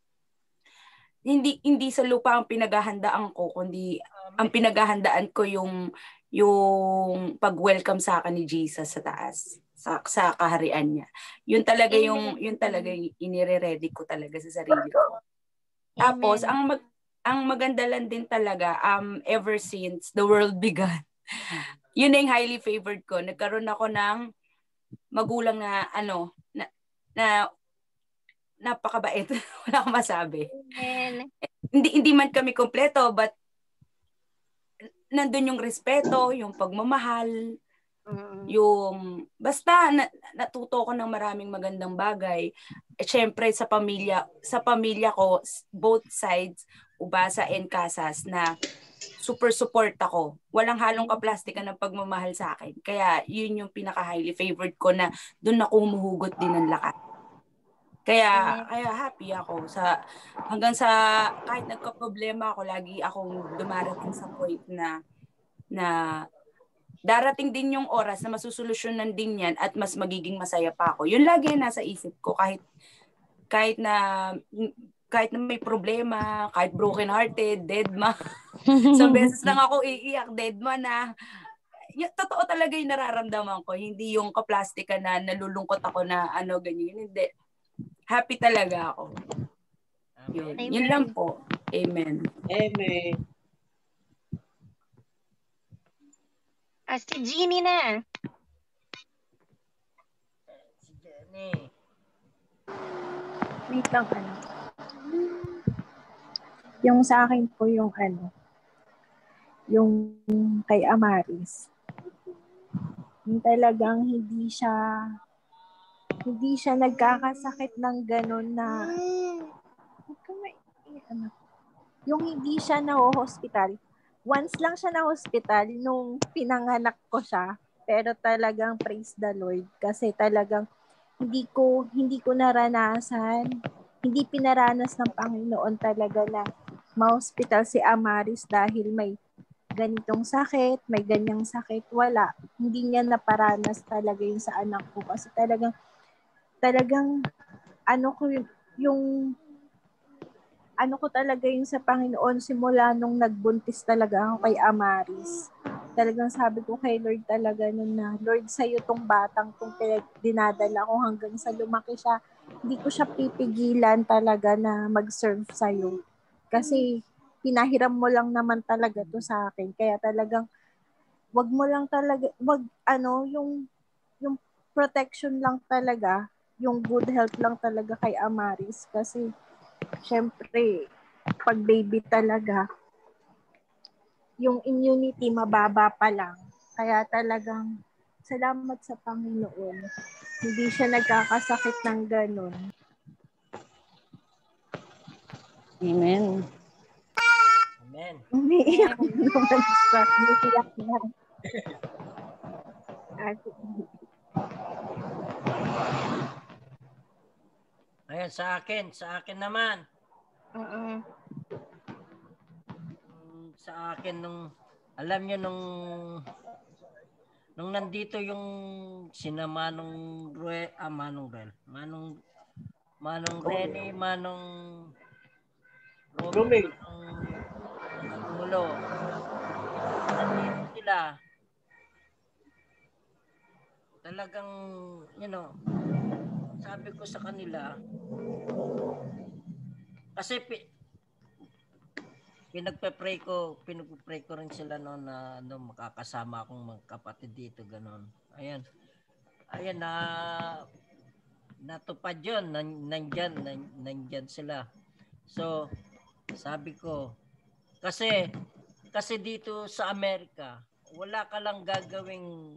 hindi hindi sa lupa ang pinaghahandaan ko, kundi ang pinaghahandaan ko yung yung pag-welcome sa akin ni Jesus sa taas, sa, sa kaharian niya. Yun talaga yung yun talaga yung inire-ready ko talaga sa sarili ko. Tapos ang mag, ang maganda lang din talaga um ever since the world began. Yun na yung highly favored ko. Nagkaroon ako ng magulang na ano na, na napakabait. Wala akong masabi. Amen. Hindi hindi man kami kompleto, but nandun yung respeto, yung pagmamahal, Mm. yung basta na, natuto ko ng maraming magandang bagay. Eh, syempre sa pamilya, sa pamilya ko, both sides, Ubasa and Casas, na super support ako. Walang halong kaplastikan ng pagmamahal sa akin. Kaya yun yung pinaka-highly favored ko na doon ako humuhugot din ng lakas. Kaya kaya happy ako sa hanggang sa kahit nagka-problema ako, lagi akong dumarating sa point na na darating din yung oras na masusolusyonan din yan at mas magiging masaya pa ako. Yun lagi nasa isip ko kahit kahit na kahit na may problema, kahit broken hearted, dead ma. So beses lang ako iiyak, dead ma na. Y- totoo talaga yung nararamdaman ko, hindi yung kaplastikan na nalulungkot ako na ano ganyan, hindi. Happy talaga ako. Yun, yun lang po. Amen. Amen. Ah, si Jeannie na. Si Jenny. Wait lang, ano. Yung sa akin po yung ano, yung kay Amaris. Yung talagang hindi siya hindi siya nagkakasakit ng gano'n na ano, yung hindi siya na-hospital. Once lang siya na-hospital nung pinanganak ko siya, pero talagang praise the Lord kasi talagang hindi ko hindi ko naranasan, hindi pinaranas ng Panginoon talaga na ma-hospital si Amaris dahil may ganitong sakit, may ganyang sakit, wala. Hindi niya naparanas talaga yung sa anak ko kasi talagang talagang ano ko yung, yung ano ko talaga yung sa Panginoon simula nung nagbuntis talaga ako kay Amaris. Talagang sabi ko kay Lord talaga nun na, Lord, sa'yo tong batang tong dinadala ko hanggang sa lumaki siya. Hindi ko siya pipigilan talaga na mag-serve sa'yo. Kasi pinahiram mo lang naman talaga to sa akin. Kaya talagang wag mo lang talaga, wag ano, yung yung protection lang talaga, yung good health lang talaga kay Amaris kasi syempre pag baby talaga yung immunity mababa pa lang, kaya talagang salamat sa Panginoon Hindi siya nagkakasakit ng ganun. Amen. Amen. Umiiyak naman siya. Umiiyak na. Ayan, sa akin. Sa akin naman. Mm-mm. Sa akin, nung, alam nyo, nung, nung nandito yung sina Manong Rue, ah, Manong Rel, Manong, Manong Rene, Manong Romy, Manong Mulo. Nandito sila. Talagang, you know, sabi ko sa kanila, kasi pi, pinagpe-pray ko, pinagpe-pray ko rin sila noon na ano, makakasama akong mga kapatid dito, ganon. Ayan. Ayan na natupad 'yon, nan, nandyan, nan, nandyan sila. So, sabi ko, kasi kasi dito sa Amerika, wala ka lang gagawing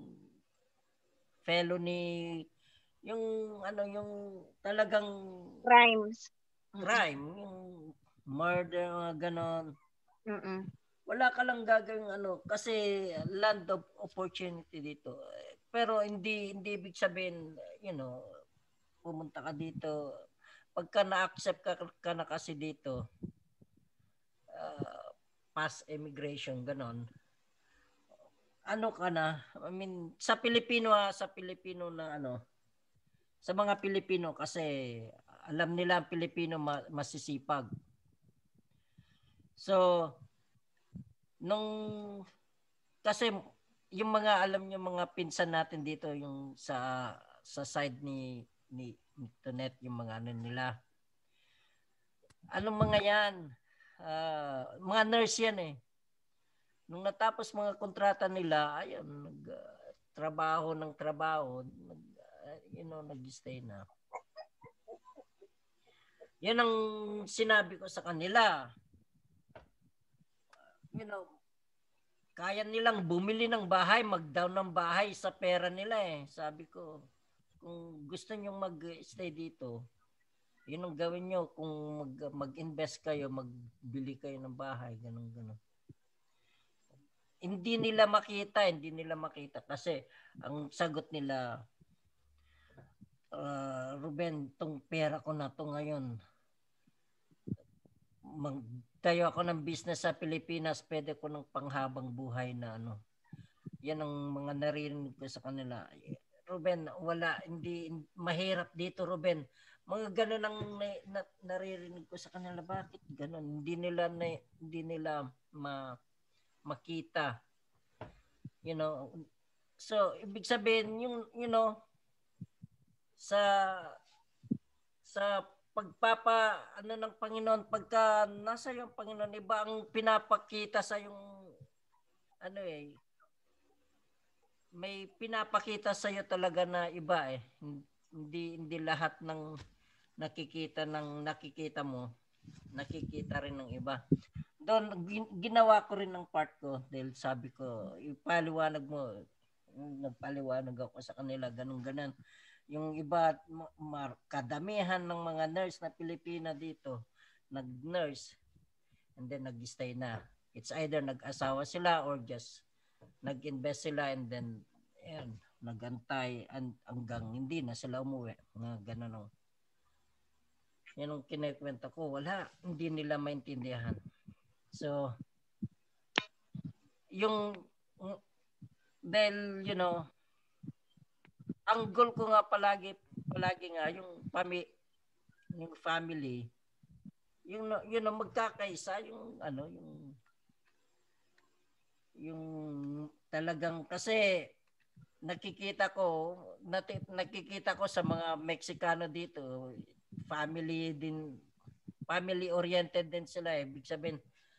felony, yung ano, yung talagang crimes. Crime, yung murder, mga ganon. Mm-mm. Wala ka lang gagawin ano, kasi land of opportunity dito. Pero hindi hindi ibig sabihin, you know, pumunta ka dito, pagka na-accept ka, ka na kasi dito, uh, past immigration, ganon. Ano ka na, I mean, sa Pilipino, ha, sa Pilipino na ano, sa mga Pilipino, kasi alam nila ang Pilipino masisipag. So, nung, kasi yung mga, alam nyo, mga pinsan natin dito, yung sa sa side ni ni, ni Tonet, yung mga ano nila. Anong mga yan? Uh, mga nurse yan eh. Nung natapos mga kontrata nila, ayun, nag, uh, trabaho ng trabaho, nag, uh, you know, nag-stay na. Yan ang sinabi ko sa kanila. You know, kaya nilang bumili ng bahay, mag-down ng bahay sa pera nila eh. Sabi ko, kung gusto nyo mag-stay dito, yun ang gawin nyo. Kung mag, mag-invest kayo, magbili kayo ng bahay, ganun, ganun. Hindi nila makita, hindi nila makita. Kasi ang sagot nila, uh, Ruben, tong pera ko na to ngayon, magtayo ako ng business sa Pilipinas, pwede ko ng panghabang buhay na ano. Yan ang mga naririnig ko sa kanila. Ruben, wala, hindi, mahirap dito, Ruben. Mga ganun ang na, na, naririnig ko sa kanila. Bakit ganun? Hindi nila, na, hindi nila ma, makita. You know, so, ibig sabihin, yung, you know, sa, sa pagpapa ano ng Panginoon, pagka nasa yung Panginoon, iba ang pinapakita sa yung ano eh, may pinapakita sa iyo talaga na iba eh, hindi hindi lahat ng nakikita ng nakikita mo nakikita rin ng iba. Doon ginawa ko rin ng part ko dahil sabi ko, ipaliwanag mo, nagpaliwanag ako sa kanila, ganun ganan. Yung iba, kadamihan ng mga nurse na Pilipina dito, nag-nurse, and then nag-stay na. It's either nag-asawa sila or just nag-invest sila and then, ayan, nagantay hanggang hindi na sila umuwi. Mga ganun. Yan ang kinikwento ko. Wala, hindi nila maintindihan. So, yung, dahil, you know, ang goal ko nga palagi palagi nga yung family yung family yung yun ang magkakaisa yung ano yung yung talagang kasi nakikita ko nati, nakikita ko sa mga Meksikano dito, family din, family oriented din sila eh. Ibig sabihin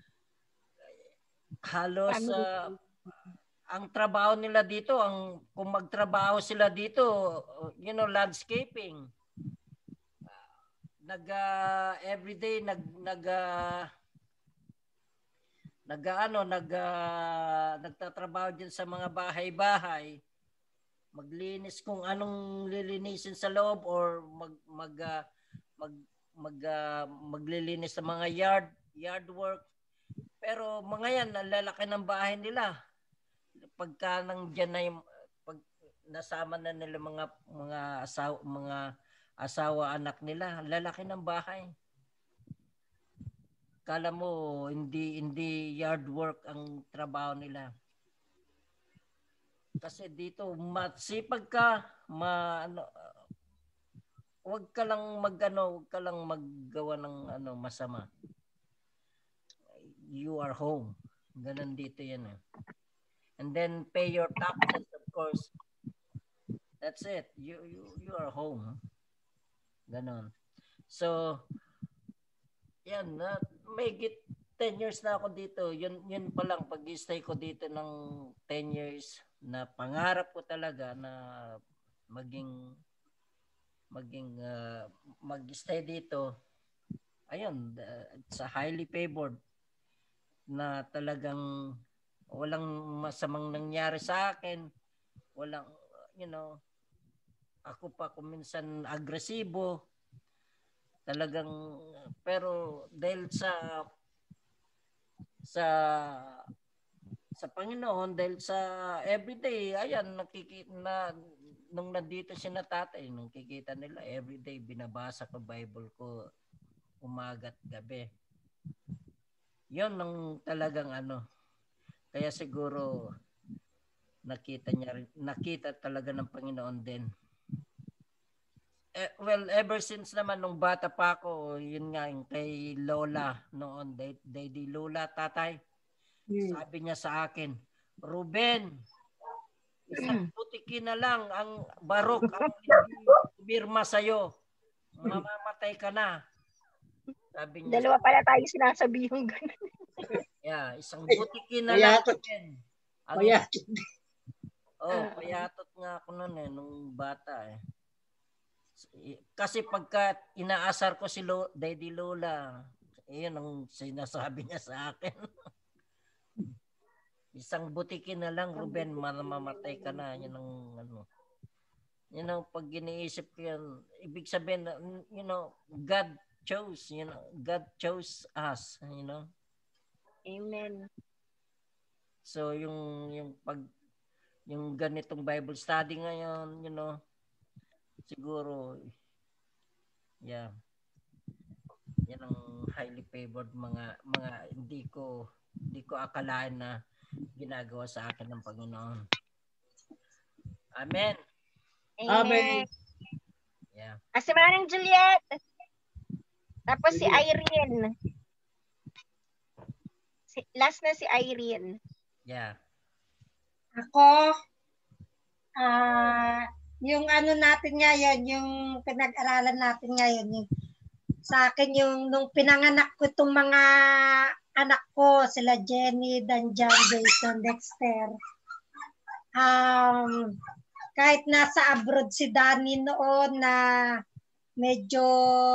halos uh, ang trabaho nila dito, ang kung magtrabaho sila dito, you know, landscaping. Nag uh, everyday nag nag uh, nag ano, nag uh, nagtatrabaho din sa mga bahay-bahay. maglinis kung anong lilinisin sa loob or mag mag uh, mag mag uh, maglilinis sa mga yard yard work. Pero mga yan, lalaki ng bahay nila. Pagka nang diyan na yung pag nasama na nila mga mga asawa, mga asawa anak nila, lalaki ng bahay. Kala mo hindi hindi yard work ang trabaho nila. Kasi dito matsipag ka, ma ano, wag ka lang magano, wag ka lang maggawa ng ano masama. You are home. Ganun dito yan eh. And then pay your taxes, of course. That's it. You you you are home. Ganon. So yan, na may git ten years na ako dito. Yun yun pa lang pag-stay ko dito ng ten years na pangarap ko talaga na maging maging uh, mag-stay dito. Ayun, uh, it's a highly favored na talagang walang masamang nangyari sa akin. Walang, you know, ako pa kung minsan agresibo. Talagang, pero dahil sa sa sa Panginoon, dahil sa everyday, ayan, nakikita na, nung nandito si na tatay, nakikita nila, everyday, binabasa ko Bible ko, umaga at gabi. Yun ang talagang ano, kaya siguro nakita niya rin, nakita talaga ng Panginoon din. Eh, well, ever since naman nung bata pa ako, yun nga yung kay Lola noon, Daddy Lola, tatay, hmm. sabi niya sa akin, Ruben, isang putikin na lang ang barok ang hindi umirma sa'yo. Mamamatay ka na. Sabi niya. Dalawa pala tayo sinasabi yung gano'n. Yeah, isang butikin na lang. Ang, payatot. Oh, payatot nga ako noon eh, nung bata eh. Kasi pagka inaasar ko si Lo, Daddy Lola, iyon ang sinasabi niya sa akin. Isang butikin na lang, Ruben, mamamatay ka na. Yan ang ano. Yan ang pag iniisip ko yan. Ibig sabihin, you know, God chose, you know, God chose us, you know. Amen. So yung yung pag yung ganitong Bible study ngayon, you know, siguro yeah. Yan ang highly favored mga mga hindi ko hindi ko akalain na ginagawa sa akin ng Panginoon. Amen. Amen. Yeah. Kasi Manang Juliet. Tapos si Irene. Si, last na si Irene. Yeah. Ako, ah, uh, yung ano natin ngayon, yung pinag-aralan natin ngayon, yung, sa akin yung nung pinanganak ko itong mga anak ko, sila Jenny, Danjan, Jason, Dexter. Um, kahit nasa abroad si Danny noon na medyo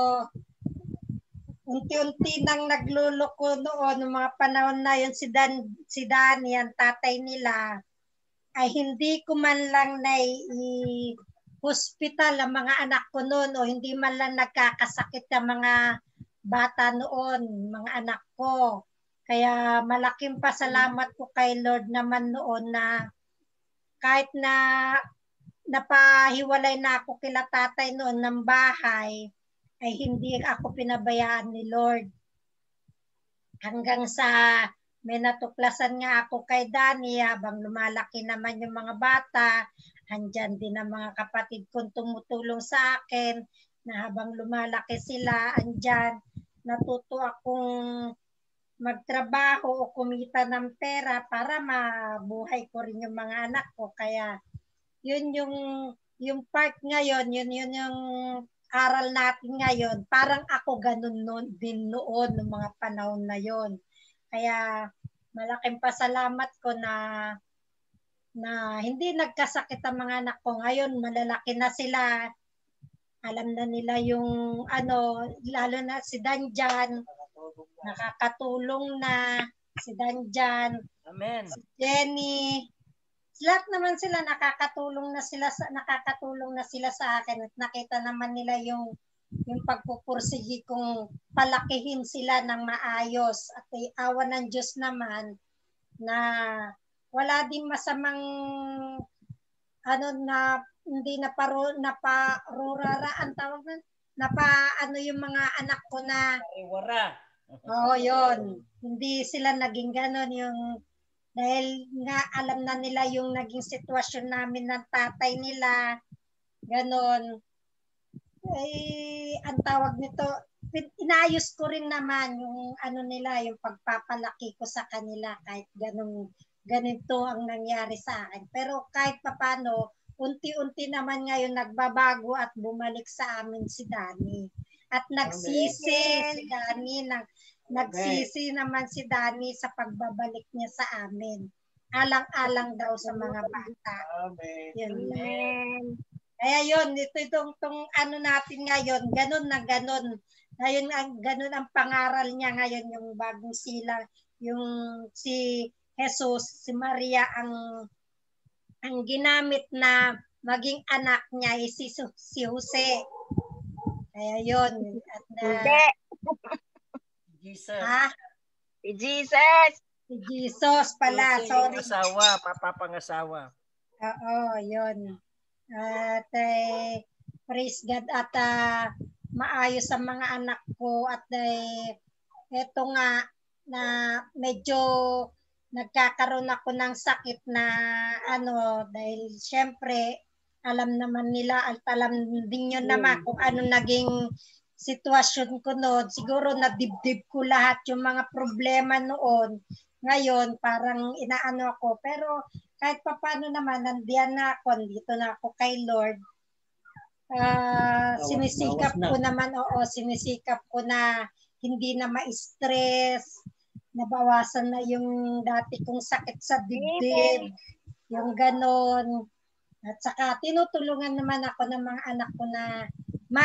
unti-unti nang nagluloko noon ng mga panahon na yun si Dan si Danny ang tatay nila ay hindi ko man lang na i-hospital ang mga anak ko noon o hindi man lang nagkakasakit ang mga bata noon, mga anak ko. Kaya malaking pasalamat ko kay Lord naman noon na kahit na napahiwalay na ako kila tatay noon ng bahay, ay hindi ako pinabayaan ni Lord. Hanggang sa may natuklasan nga ako kay Danny, habang lumalaki naman yung mga bata, andyan din ang mga kapatid kong tumutulong sa akin, na habang lumalaki sila, andyan, natuto akong magtrabaho o kumita ng pera para mabuhay ko rin yung mga anak ko. Kaya yun yung, yung part ngayon, yun yun yung aral natin ngayon, parang ako ganun noon, din noon, ng mga panahon na yon. Kaya malaking pasalamat ko na na hindi nagkasakit ang mga anak ko. Ngayon, malalaki na sila. Alam na nila yung ano, lalo na si Danjan, nakakatulong na si Danjan, Amen. Si Jenny, lahat naman sila nakakatulong na sila sa nakakatulong na sila sa akin at nakita naman nila yung yung pagpupursigi kong palakihin sila ng maayos at ay awa ng Diyos naman na wala din masamang ano na hindi na paro na parurara ang tawag na na pa ano yung mga anak ko na Wara. oo yun hindi sila naging ganon yung dahil nga alam na nila yung naging sitwasyon namin ng tatay nila ganon eh ang tawag nito inayos ko rin naman yung ano nila yung pagpapalaki ko sa kanila kahit ganong ganito ang nangyari sa akin pero kahit papano unti-unti naman ngayon nagbabago at bumalik sa amin si Danny at nagsisi si Danny nag, nagsisi naman si Danny sa pagbabalik niya sa amin alang-alang daw sa mga bata yun lang. Kaya yun, ito itong tong ano natin ngayon, ganun na ganun. Ngayon, ang, ganun ang pangaral niya ngayon, yung bagong sila, yung si Jesus, si Maria, ang ang ginamit na maging anak niya ay si, si Jose. Kaya yun. At, uh, Jesus. Ha? Si Jesus. Si Jesus pala, Jose sorry. yung asawa, papapangasawa. Oo, yun. At eh, praise God at uh, maayos ang mga anak ko at eh, eto nga na medyo nagkakaroon ako ng sakit na ano dahil syempre alam naman nila at alam din nyo naman kung ano naging sitwasyon ko noon. Siguro nadibdib ko lahat yung mga problema noon. Ngayon parang inaano ako pero kahit pa paano naman, nandiyan na ako, dito na ako kay Lord. Uh, sinisikap ko naman, oo, sinisikap ko na hindi na ma-stress, nabawasan na yung dati kong sakit sa dibdib, yung ganon. At saka tinutulungan naman ako ng mga anak ko na, ma,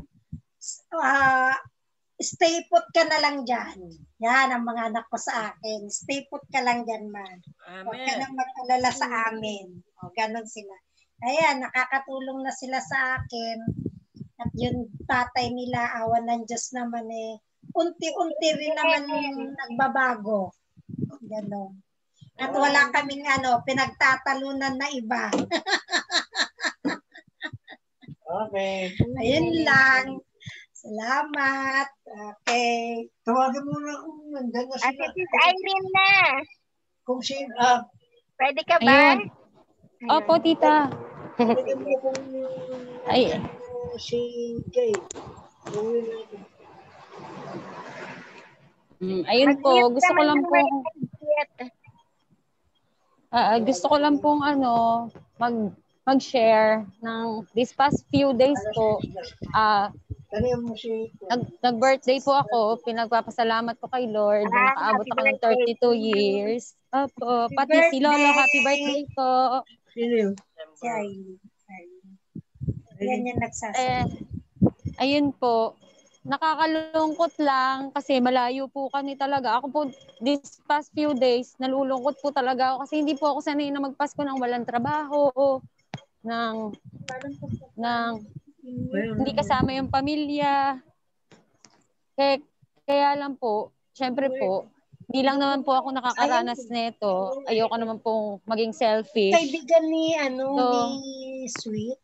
uh, stay put ka na lang dyan. Yan ang mga anak ko sa akin. Stay put ka lang dyan, man. Huwag ka nang mag-alala sa amin. O, ganon sila. Ayan, nakakatulong na sila sa akin. At yung tatay nila, awan ng Diyos naman eh, unti-unti rin naman nagbabago. Ganon. At wala kaming ano, pinagtatalunan na iba. Okay. Ayun lang. Salamat. Okay. Tawagan mo na kung nandiyan na sila. At sis Irene na. Kung si, ah, pwede ka ba? Ayun. Opo, tita. tawagan mo kung Ay. si Jay. Uwi natin. Mm, ayun po, gusto ko lang po uh, gusto ko lang pong ano, mag mag-share ng this past few days po. Ah, uh, Nag, nag-birthday po ako, pinagpapasalamat ko kay Lord na nakaabot ako ng thirty-two years. Opo, pati si Lolo, happy birthday po. Sino? Si Aileen. Yan yung nagsasabi. Eh, ayun po, nakakalungkot lang kasi malayo po kami talaga. Ako po, this past few days, nalulungkot po talaga ako kasi hindi po ako sanay na magpasko ng walang trabaho, ng, ng hindi kasama yung pamilya. Kaya, kaya lang po, syempre po, hindi lang naman po ako nakakaranas nito. Ayoko naman pong maging selfish. Kaibigan ni, ano, so, ni Sweet.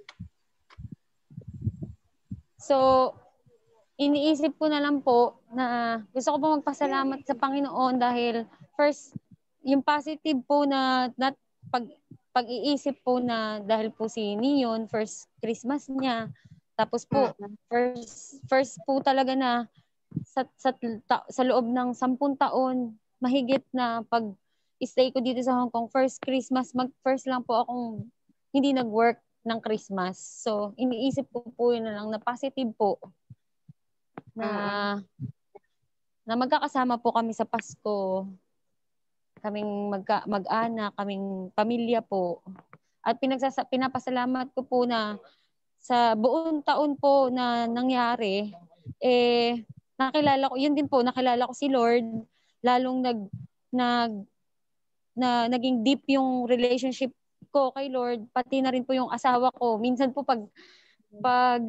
So, iniisip ko na lang po na gusto ko po magpasalamat sa Panginoon dahil first, yung positive po na, na pag, pag-iisip po na dahil po si Neon, first Christmas niya, tapos po, first, first po talaga na sa, sa, sa loob ng sampung taon, mahigit na pag-stay ko dito sa Hong Kong, first Christmas, mag-first lang po akong hindi nag-work ng Christmas. So, iniisip ko po yun na lang na positive po na, na magkakasama po kami sa Pasko. Kaming magka, mag-anak, kaming pamilya po. At pinagsasa, pinapasalamat ko po na sa buong taon po na nangyari, eh, nakilala ko, yun din po, nakilala ko si Lord, lalong nag, nag, na naging deep yung relationship ko kay Lord, pati na rin po yung asawa ko. Minsan po pag pag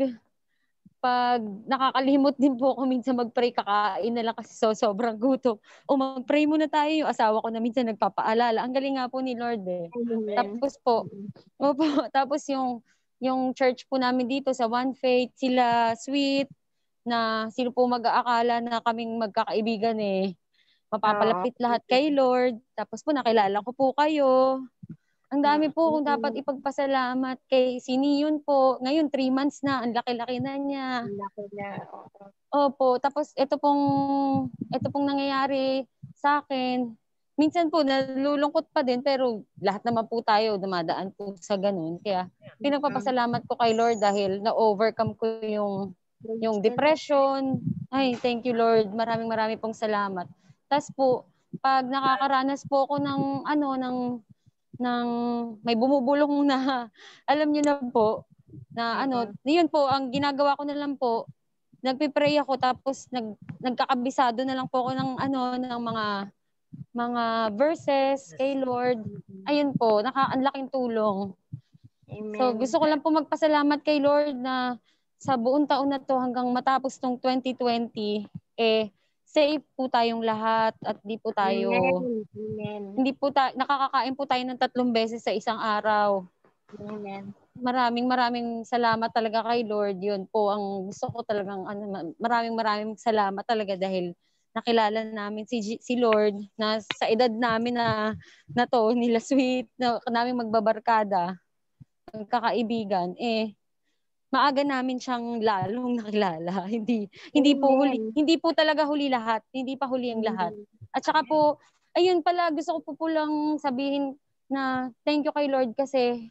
pag nakakalimot din po ako minsan mag-pray, kakain na lang kasi so sobrang gutom. O mag-pray muna tayo, yung asawa ko na minsan nagpapaalala. Ang galing nga po ni Lord eh. Amen. Tapos po, opo, tapos yung yung church po namin dito sa One Faith, sila sweet, na sino po mag-aakala na kaming magkakaibigan eh. Mapapalapit lahat kay Lord. Tapos po nakilala ko po kayo. Ang dami po kung dapat ipagpasalamat kay Siniyon po. Ngayon, three months na. Ang laki-laki na niya. Laki na. Opo. Tapos, ito pong, ito pong nangyayari sa akin. Minsan po, nalulungkot pa din. Pero lahat naman po tayo dumadaan po sa ganun. Kaya, pinagpapasalamat ko kay Lord dahil na-overcome ko yung, yung depression. Ay, thank you Lord. Maraming maraming pong salamat. Tapos po, pag nakakaranas po ako ng, ano, ng, ng may bumubulong na alam niyo na po na ano, yun po ang ginagawa ko na lang po, nagpi-pray ako tapos nag nagkakabisado na lang po ako ng ano ng mga mga verses kay Lord. Ayun po, naka ang laking tulong. Amen. So gusto ko lang po magpasalamat kay Lord na sa buong taon na to hanggang matapos tong twenty twenty eh safe po tayong lahat at di po tayo Amen. Amen. hindi po ta- nakakakain po tayo ng tatlong beses sa isang araw. Amen. Maraming maraming salamat talaga kay Lord. Yun po ang gusto ko talagang ano, maraming maraming salamat talaga dahil nakilala namin si G- si Lord na sa edad namin na na to nila sweet na namin magbabarkada, magkakaibigan eh maaga namin siyang lalong nakilala. Hindi hindi po huli, hindi po talaga huli lahat. Hindi pa huli ang lahat. At saka po, ayun pala gusto ko po, po lang sabihin na thank you kay Lord kasi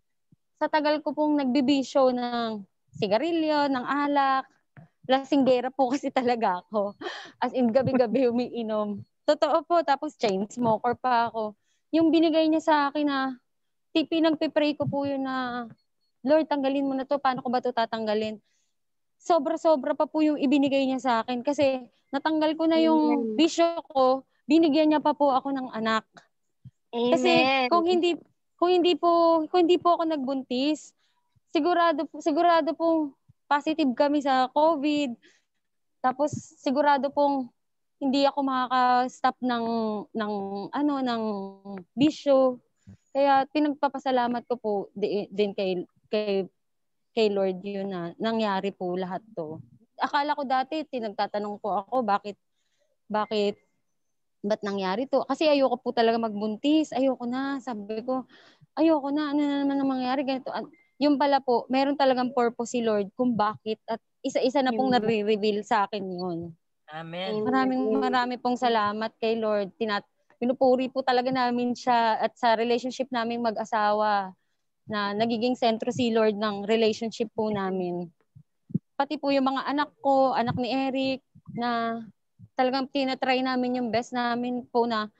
sa tagal ko pong nagbibisyo ng sigarilyo, ng alak, lasinggera po kasi talaga ako. As in gabi-gabi umiinom. Totoo po, tapos chain smoker pa ako. Yung binigay niya sa akin na pinagpipray ko po yun na Lord, tanggalin mo na to. Paano ko ba to tatanggalin? Sobra-sobra pa po yung ibinigay niya sa akin kasi natanggal ko na yung bisyo ko, binigyan niya pa po ako ng anak. Amen. Kasi kung hindi kung hindi po kung hindi po ako nagbuntis, sigurado sigurado pong positive kami sa COVID. Tapos sigurado pong hindi ako makaka-stop ng ng ano ng bisyo. Kaya pinagpapasalamat ko po din kay kay kay Lord yun na nangyari po lahat to. Akala ko dati tinagtatanong po ako bakit bakit ba't nangyari to? Kasi ayoko po talaga magbuntis. Ayoko na. Sabi ko, ayoko na. Ano na naman ang mangyari? Ganito. Yung pala po, meron talagang purpose si Lord kung bakit at isa-isa na pong nare-reveal sa akin yun. Amen. Maraming marami pong salamat kay Lord. Tinat pinupuri po talaga namin siya at sa relationship naming mag-asawa na nagiging sentro si Lord ng relationship po namin. Pati po yung mga anak ko, anak ni Eric, na talagang tinatry namin yung best namin po na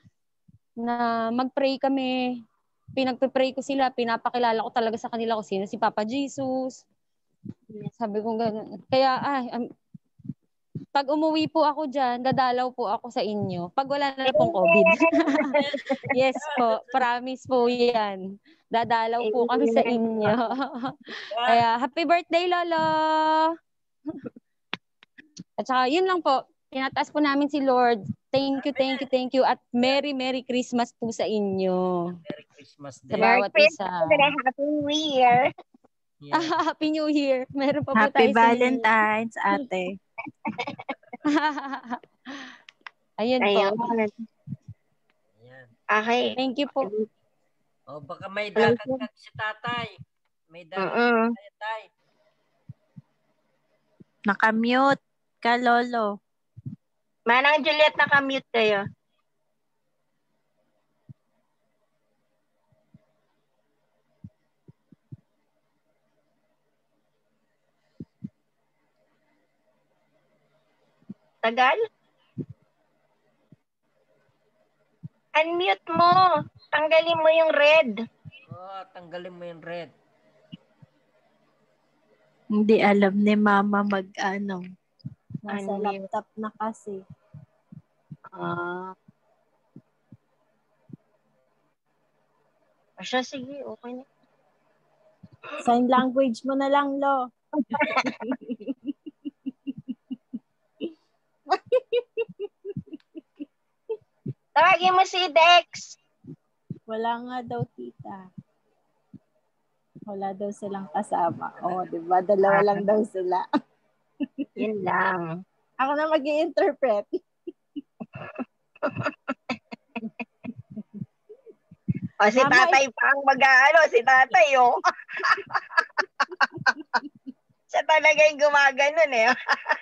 na mag-pray kami. Pinagpe-pray ko sila, pinapakilala ko talaga sa kanila kung sino si Papa Jesus. Sabi ko gano'n. Kaya ay, um, pag umuwi po ako dyan, dadalaw po ako sa inyo. Pag wala na pong COVID. Yes po, promise po yan. Dadalaw po kami sa inyo. Kaya happy birthday, Lolo! At saka yun lang po, tinataas po namin si Lord. Thank you, thank you, thank you. At Merry, Merry Christmas po sa inyo. Merry Christmas Sa Day. bawat isa. Happy New Year. Yeah. Happy New Year. Meron pa po Happy tayo sa Valentine's, ate. Ayun po. Ayun. Ayan. Okay. Thank you po. O baka may dakagdag si tatay. May Mm-mm. dakagdag tay. Nakamute ka, Lolo. Manang Juliet, nakamute kayo. Tagal? Unmute mo. Tanggalin mo yung red. Oh, tanggalin mo yung red. Hindi alam ni Mama mag ano. Nasa Unmute. laptop na kasi. Ah. O siya, sige, okay na. Sign language mo na lang, Lo. Tawagin mo si Dex. Wala nga daw, tita. Wala daw silang kasama. O, oh, di ba? Dalawa lang daw sila. Yun lang. Ako na mag-i-interpret. O, si Mama, tatay pa ang mag-ano, si tatay, oh. Siya talaga yung gumaganon, eh.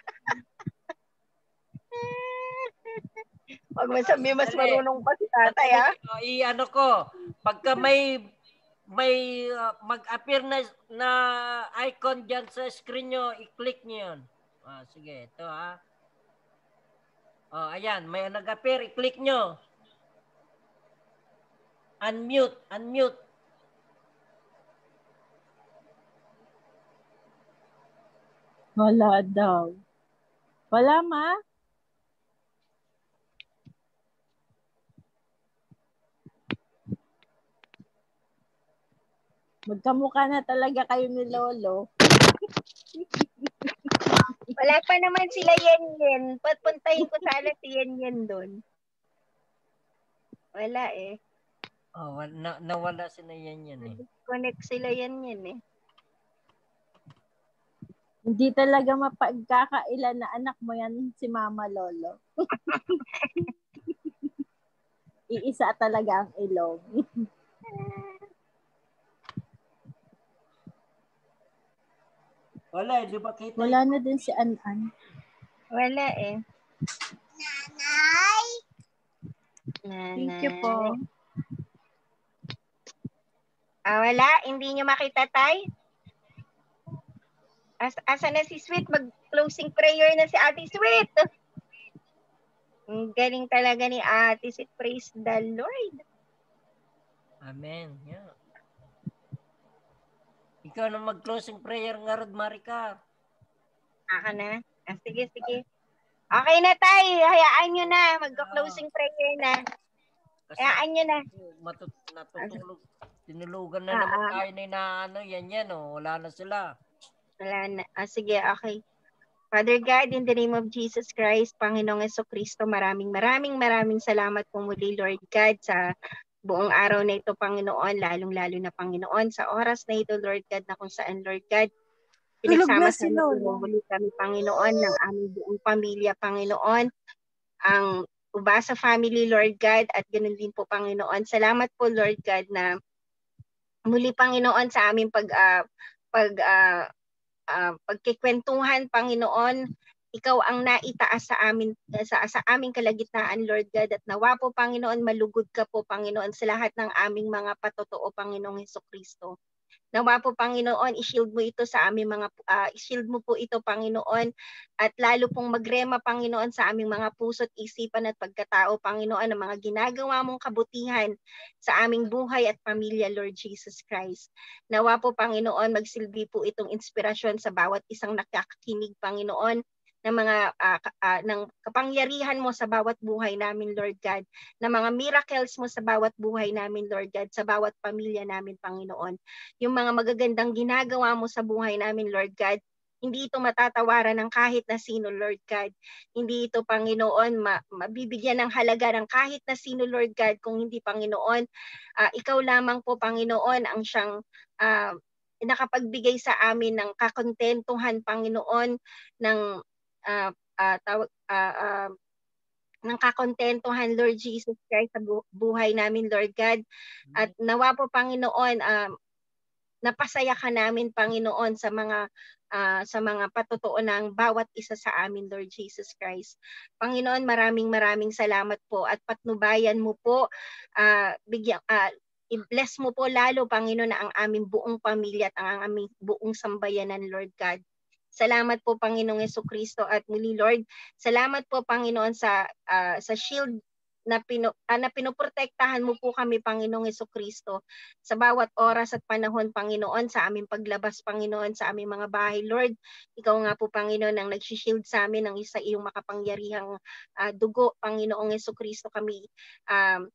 Pag masabi, mas marunong pa si tatay, ha? O, i-ano ko, pagka may may uh, mag-appear na, na icon dyan sa screen nyo, i-click nyo yun. Ah, sige, ito ha. Oh, ayan, may nag-appear, i-click nyo. Unmute, unmute. Wala daw. Wala, ma? Magkamukha na talaga kayo ni Lolo. Wala pa naman sila Yen-Yen. Papuntahin ko sana si Yen-Yen doon. Wala eh. Oh, na nawala si na Yen-Yen eh. Connect sila Yen-Yen eh. Hindi talaga mapagkakailan na anak mo yan si Mama Lolo. Iisa talaga ang ilong. Wala, di ba kita? Wala na din si An-An. Wala eh. Nanay! Nanay. Thank you po. Ah, wala? Hindi nyo makita, tay? As asa na si Sweet? Mag-closing prayer na si Ate Sweet. Ang galing talaga ni Ate Sweet. Praise the Lord. Amen. Yeah. Ikaw na mag-closing prayer nga, Rod Maricar. Ako na? Ah, sige, sige. Okay na, tay. Hayaan nyo na. Mag-closing prayer na. Kasi Hayaan nyo na. matut natutulog. Tinulugan na Ah, naman ah. tayo na inaano. Yan yan. Oh. Wala na sila. Wala na. Ah, sige, okay. Father God, in the name of Jesus Christ, Panginoong Jesucristo, maraming maraming maraming salamat po muli, Lord God, sa buong araw na ito, Panginoon, lalong-lalo na, Panginoon, sa oras na ito, Lord God, na kung saan, Lord God, pinagsama-sama po muli kami, Panginoon, ng aming buong pamilya, Panginoon, ang Ubasa family, Lord God, at ganun din po, Panginoon. Salamat po, Lord God, na muli, Panginoon, sa aming pag, uh, pag, uh, uh, pagkikwentuhan, Panginoon, ikaw ang naitaas sa amin sa, sa aming kalagitnaan, Lord God, at nawa po, Panginoon, malugod ka po, Panginoon, sa lahat ng aming mga patotoo, Panginoong Hesukristo. Nawa po, Panginoon, i-shield mo ito sa aming mga, uh, i-shield mo po ito, Panginoon, at lalo pong magrema, Panginoon, sa aming mga puso't isipan at pagkatao, Panginoon, ang mga ginagawa mong kabutihan sa aming buhay at pamilya, Lord Jesus Christ. Nawa po, Panginoon, magsilbi po itong inspirasyon sa bawat isang nakakakinig, Panginoon, ng mga uh, uh, ng kapangyarihan mo sa bawat buhay namin, Lord God, ng mga miracles mo sa bawat buhay namin, Lord God, sa bawat pamilya namin, Panginoon. Yung mga magagandang ginagawa mo sa buhay namin, Lord God, hindi ito matatawaran ng kahit na sino, Lord God. Hindi ito, Panginoon, ma- mabibigyan ng halaga ng kahit na sino, Lord God, kung hindi, Panginoon. Uh, ikaw lamang po, Panginoon, ang siyang uh, nakapagbigay sa amin ng kakontentuhan, Panginoon, ng uh, uh, tawag, uh, uh, ng kakontentuhan, Lord Jesus Christ, sa bu- buhay namin, Lord God. At nawa po, Panginoon, uh, napasaya ka namin, Panginoon, sa mga uh, sa mga patotoo ng bawat isa sa amin, Lord Jesus Christ. Panginoon, maraming maraming salamat po at patnubayan mo po, uh, bigyan, uh, i-bless mo po lalo, Panginoon, na ang aming buong pamilya at ang aming buong sambayanan, Lord God. Salamat po, Panginoong Jesucristo, at muli, Lord, salamat po, Panginoon, sa uh, sa shield na, pino, uh, na pinoprotektahan mo po kami, Panginoong Jesucristo, sa bawat oras at panahon, Panginoon, sa aming paglabas, Panginoon, sa aming mga bahay, Lord. Ikaw nga po, Panginoon, ang nagsishield sa amin ng isa iyong makapangyarihang uh, dugo, Panginoong Jesucristo, kami um,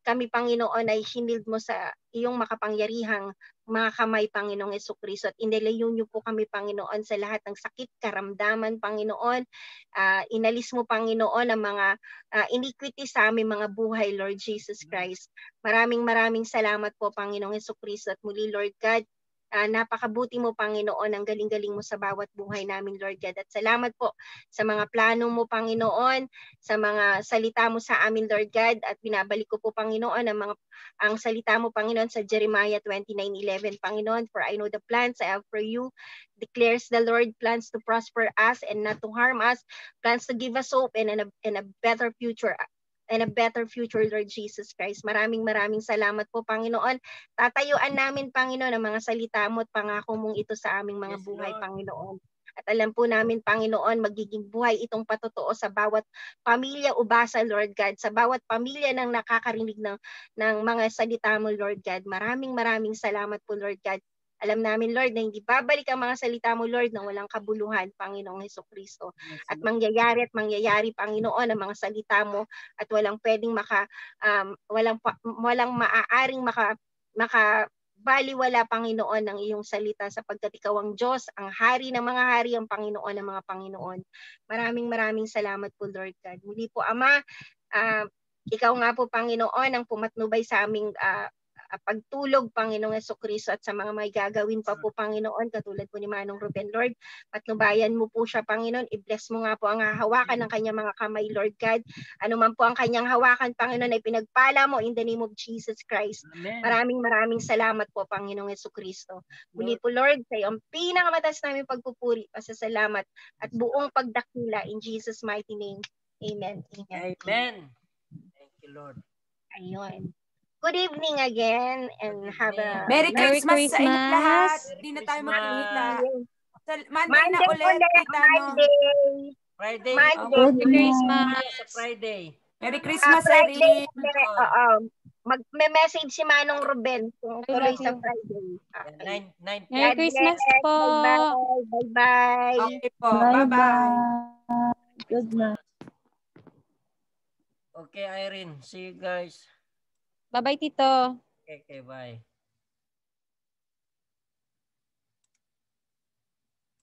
kami, Panginoon, ay shinield mo sa iyong makapangyarihang mga kamay, Panginoong Jesucristo. At inilayo niyo po kami, Panginoon, sa lahat ng sakit, karamdaman, Panginoon. Uh, inalis mo, Panginoon, ang mga uh, iniquity sa aming mga buhay, Lord Jesus Christ. Maraming maraming salamat po, Panginoong Jesucristo. At muli, Lord God, Uh, napakabuti mo, Panginoon, ang galing-galing mo sa bawat buhay namin, Lord God. At salamat po sa mga plano mo, Panginoon, sa mga salita mo sa amin, Lord God. At binabalik ko po, Panginoon, ang, mga, ang salita mo, Panginoon, sa Jeremiah twenty-nine eleven, Panginoon, for I know the plans I have for you, declares the Lord, plans to prosper us and not to harm us, plans to give us hope and a, and a better future and a better future, Lord Jesus Christ. Maraming maraming salamat po, Panginoon. Tatayuan namin, Panginoon, ang mga salita mo at pangako mong ito sa aming mga yes, buhay, Lord. Panginoon. At alam po namin, Panginoon, magiging buhay itong patotoo sa bawat pamilya ubasa, Lord God, sa bawat pamilya nang nakakarinig ng, ng mga salita mo, Lord God. Maraming maraming salamat po, Lord God. Alam namin, Lord, na hindi babalik ang mga salita mo, Lord, na walang kabuluhan, Panginoong Jesucristo. At mangyayari at mangyayari, Panginoon, ang mga salita mo at walang pwedeng maka, um, walang, walang maaaring maka, maka baliwala, Panginoon, ng iyong salita sapagkat ikaw ang Diyos, ang hari ng mga hari, ang Panginoon ng mga Panginoon. Maraming maraming salamat po, Lord God. Muli po, Ama, uh, ikaw nga po, Panginoon, ang pumatnubay sa aming uh, pagtulog, Panginoong Jesucristo, at sa mga may gagawin pa po, Panginoon, katulad po ni Manong Ruben, Lord, patnubayan mo po siya, Panginoon, i-bless mo nga po ang hahawakan ng kanyang mga kamay, Lord God. Ano man po ang kanyang hawakan, Panginoon, ay pinagpala mo in the name of Jesus Christ. Amen. Maraming maraming salamat po, Panginoong Jesucristo. Muli po, Lord, sa iyong pinakamatas namin pagpupuri, pasasalamat at buong pagdakila in Jesus' mighty name. Amen. Amen. Amen. Thank you, Lord. Ayun. Good evening again and have a Merry Merry Christmas, sa inyo Christmas. lahat. Hindi na tayo magkikita. Sa Monday, Monday na ulit, ulit, kita, no? Monday. Friday. Monday. Merry Christmas. Sa Friday. Merry Ah, Christmas, Friday. Erin. Oo. Mag-message si Manong Ruben kung I tuloy love sa you. Friday. Okay. Nine, nine. Merry God Christmas bless. po. Bye-bye. Bye-bye. Okay po. Bye-bye. Good night. Okay, Irene. See you guys. Bye-bye, Tito. Okay, okay, bye.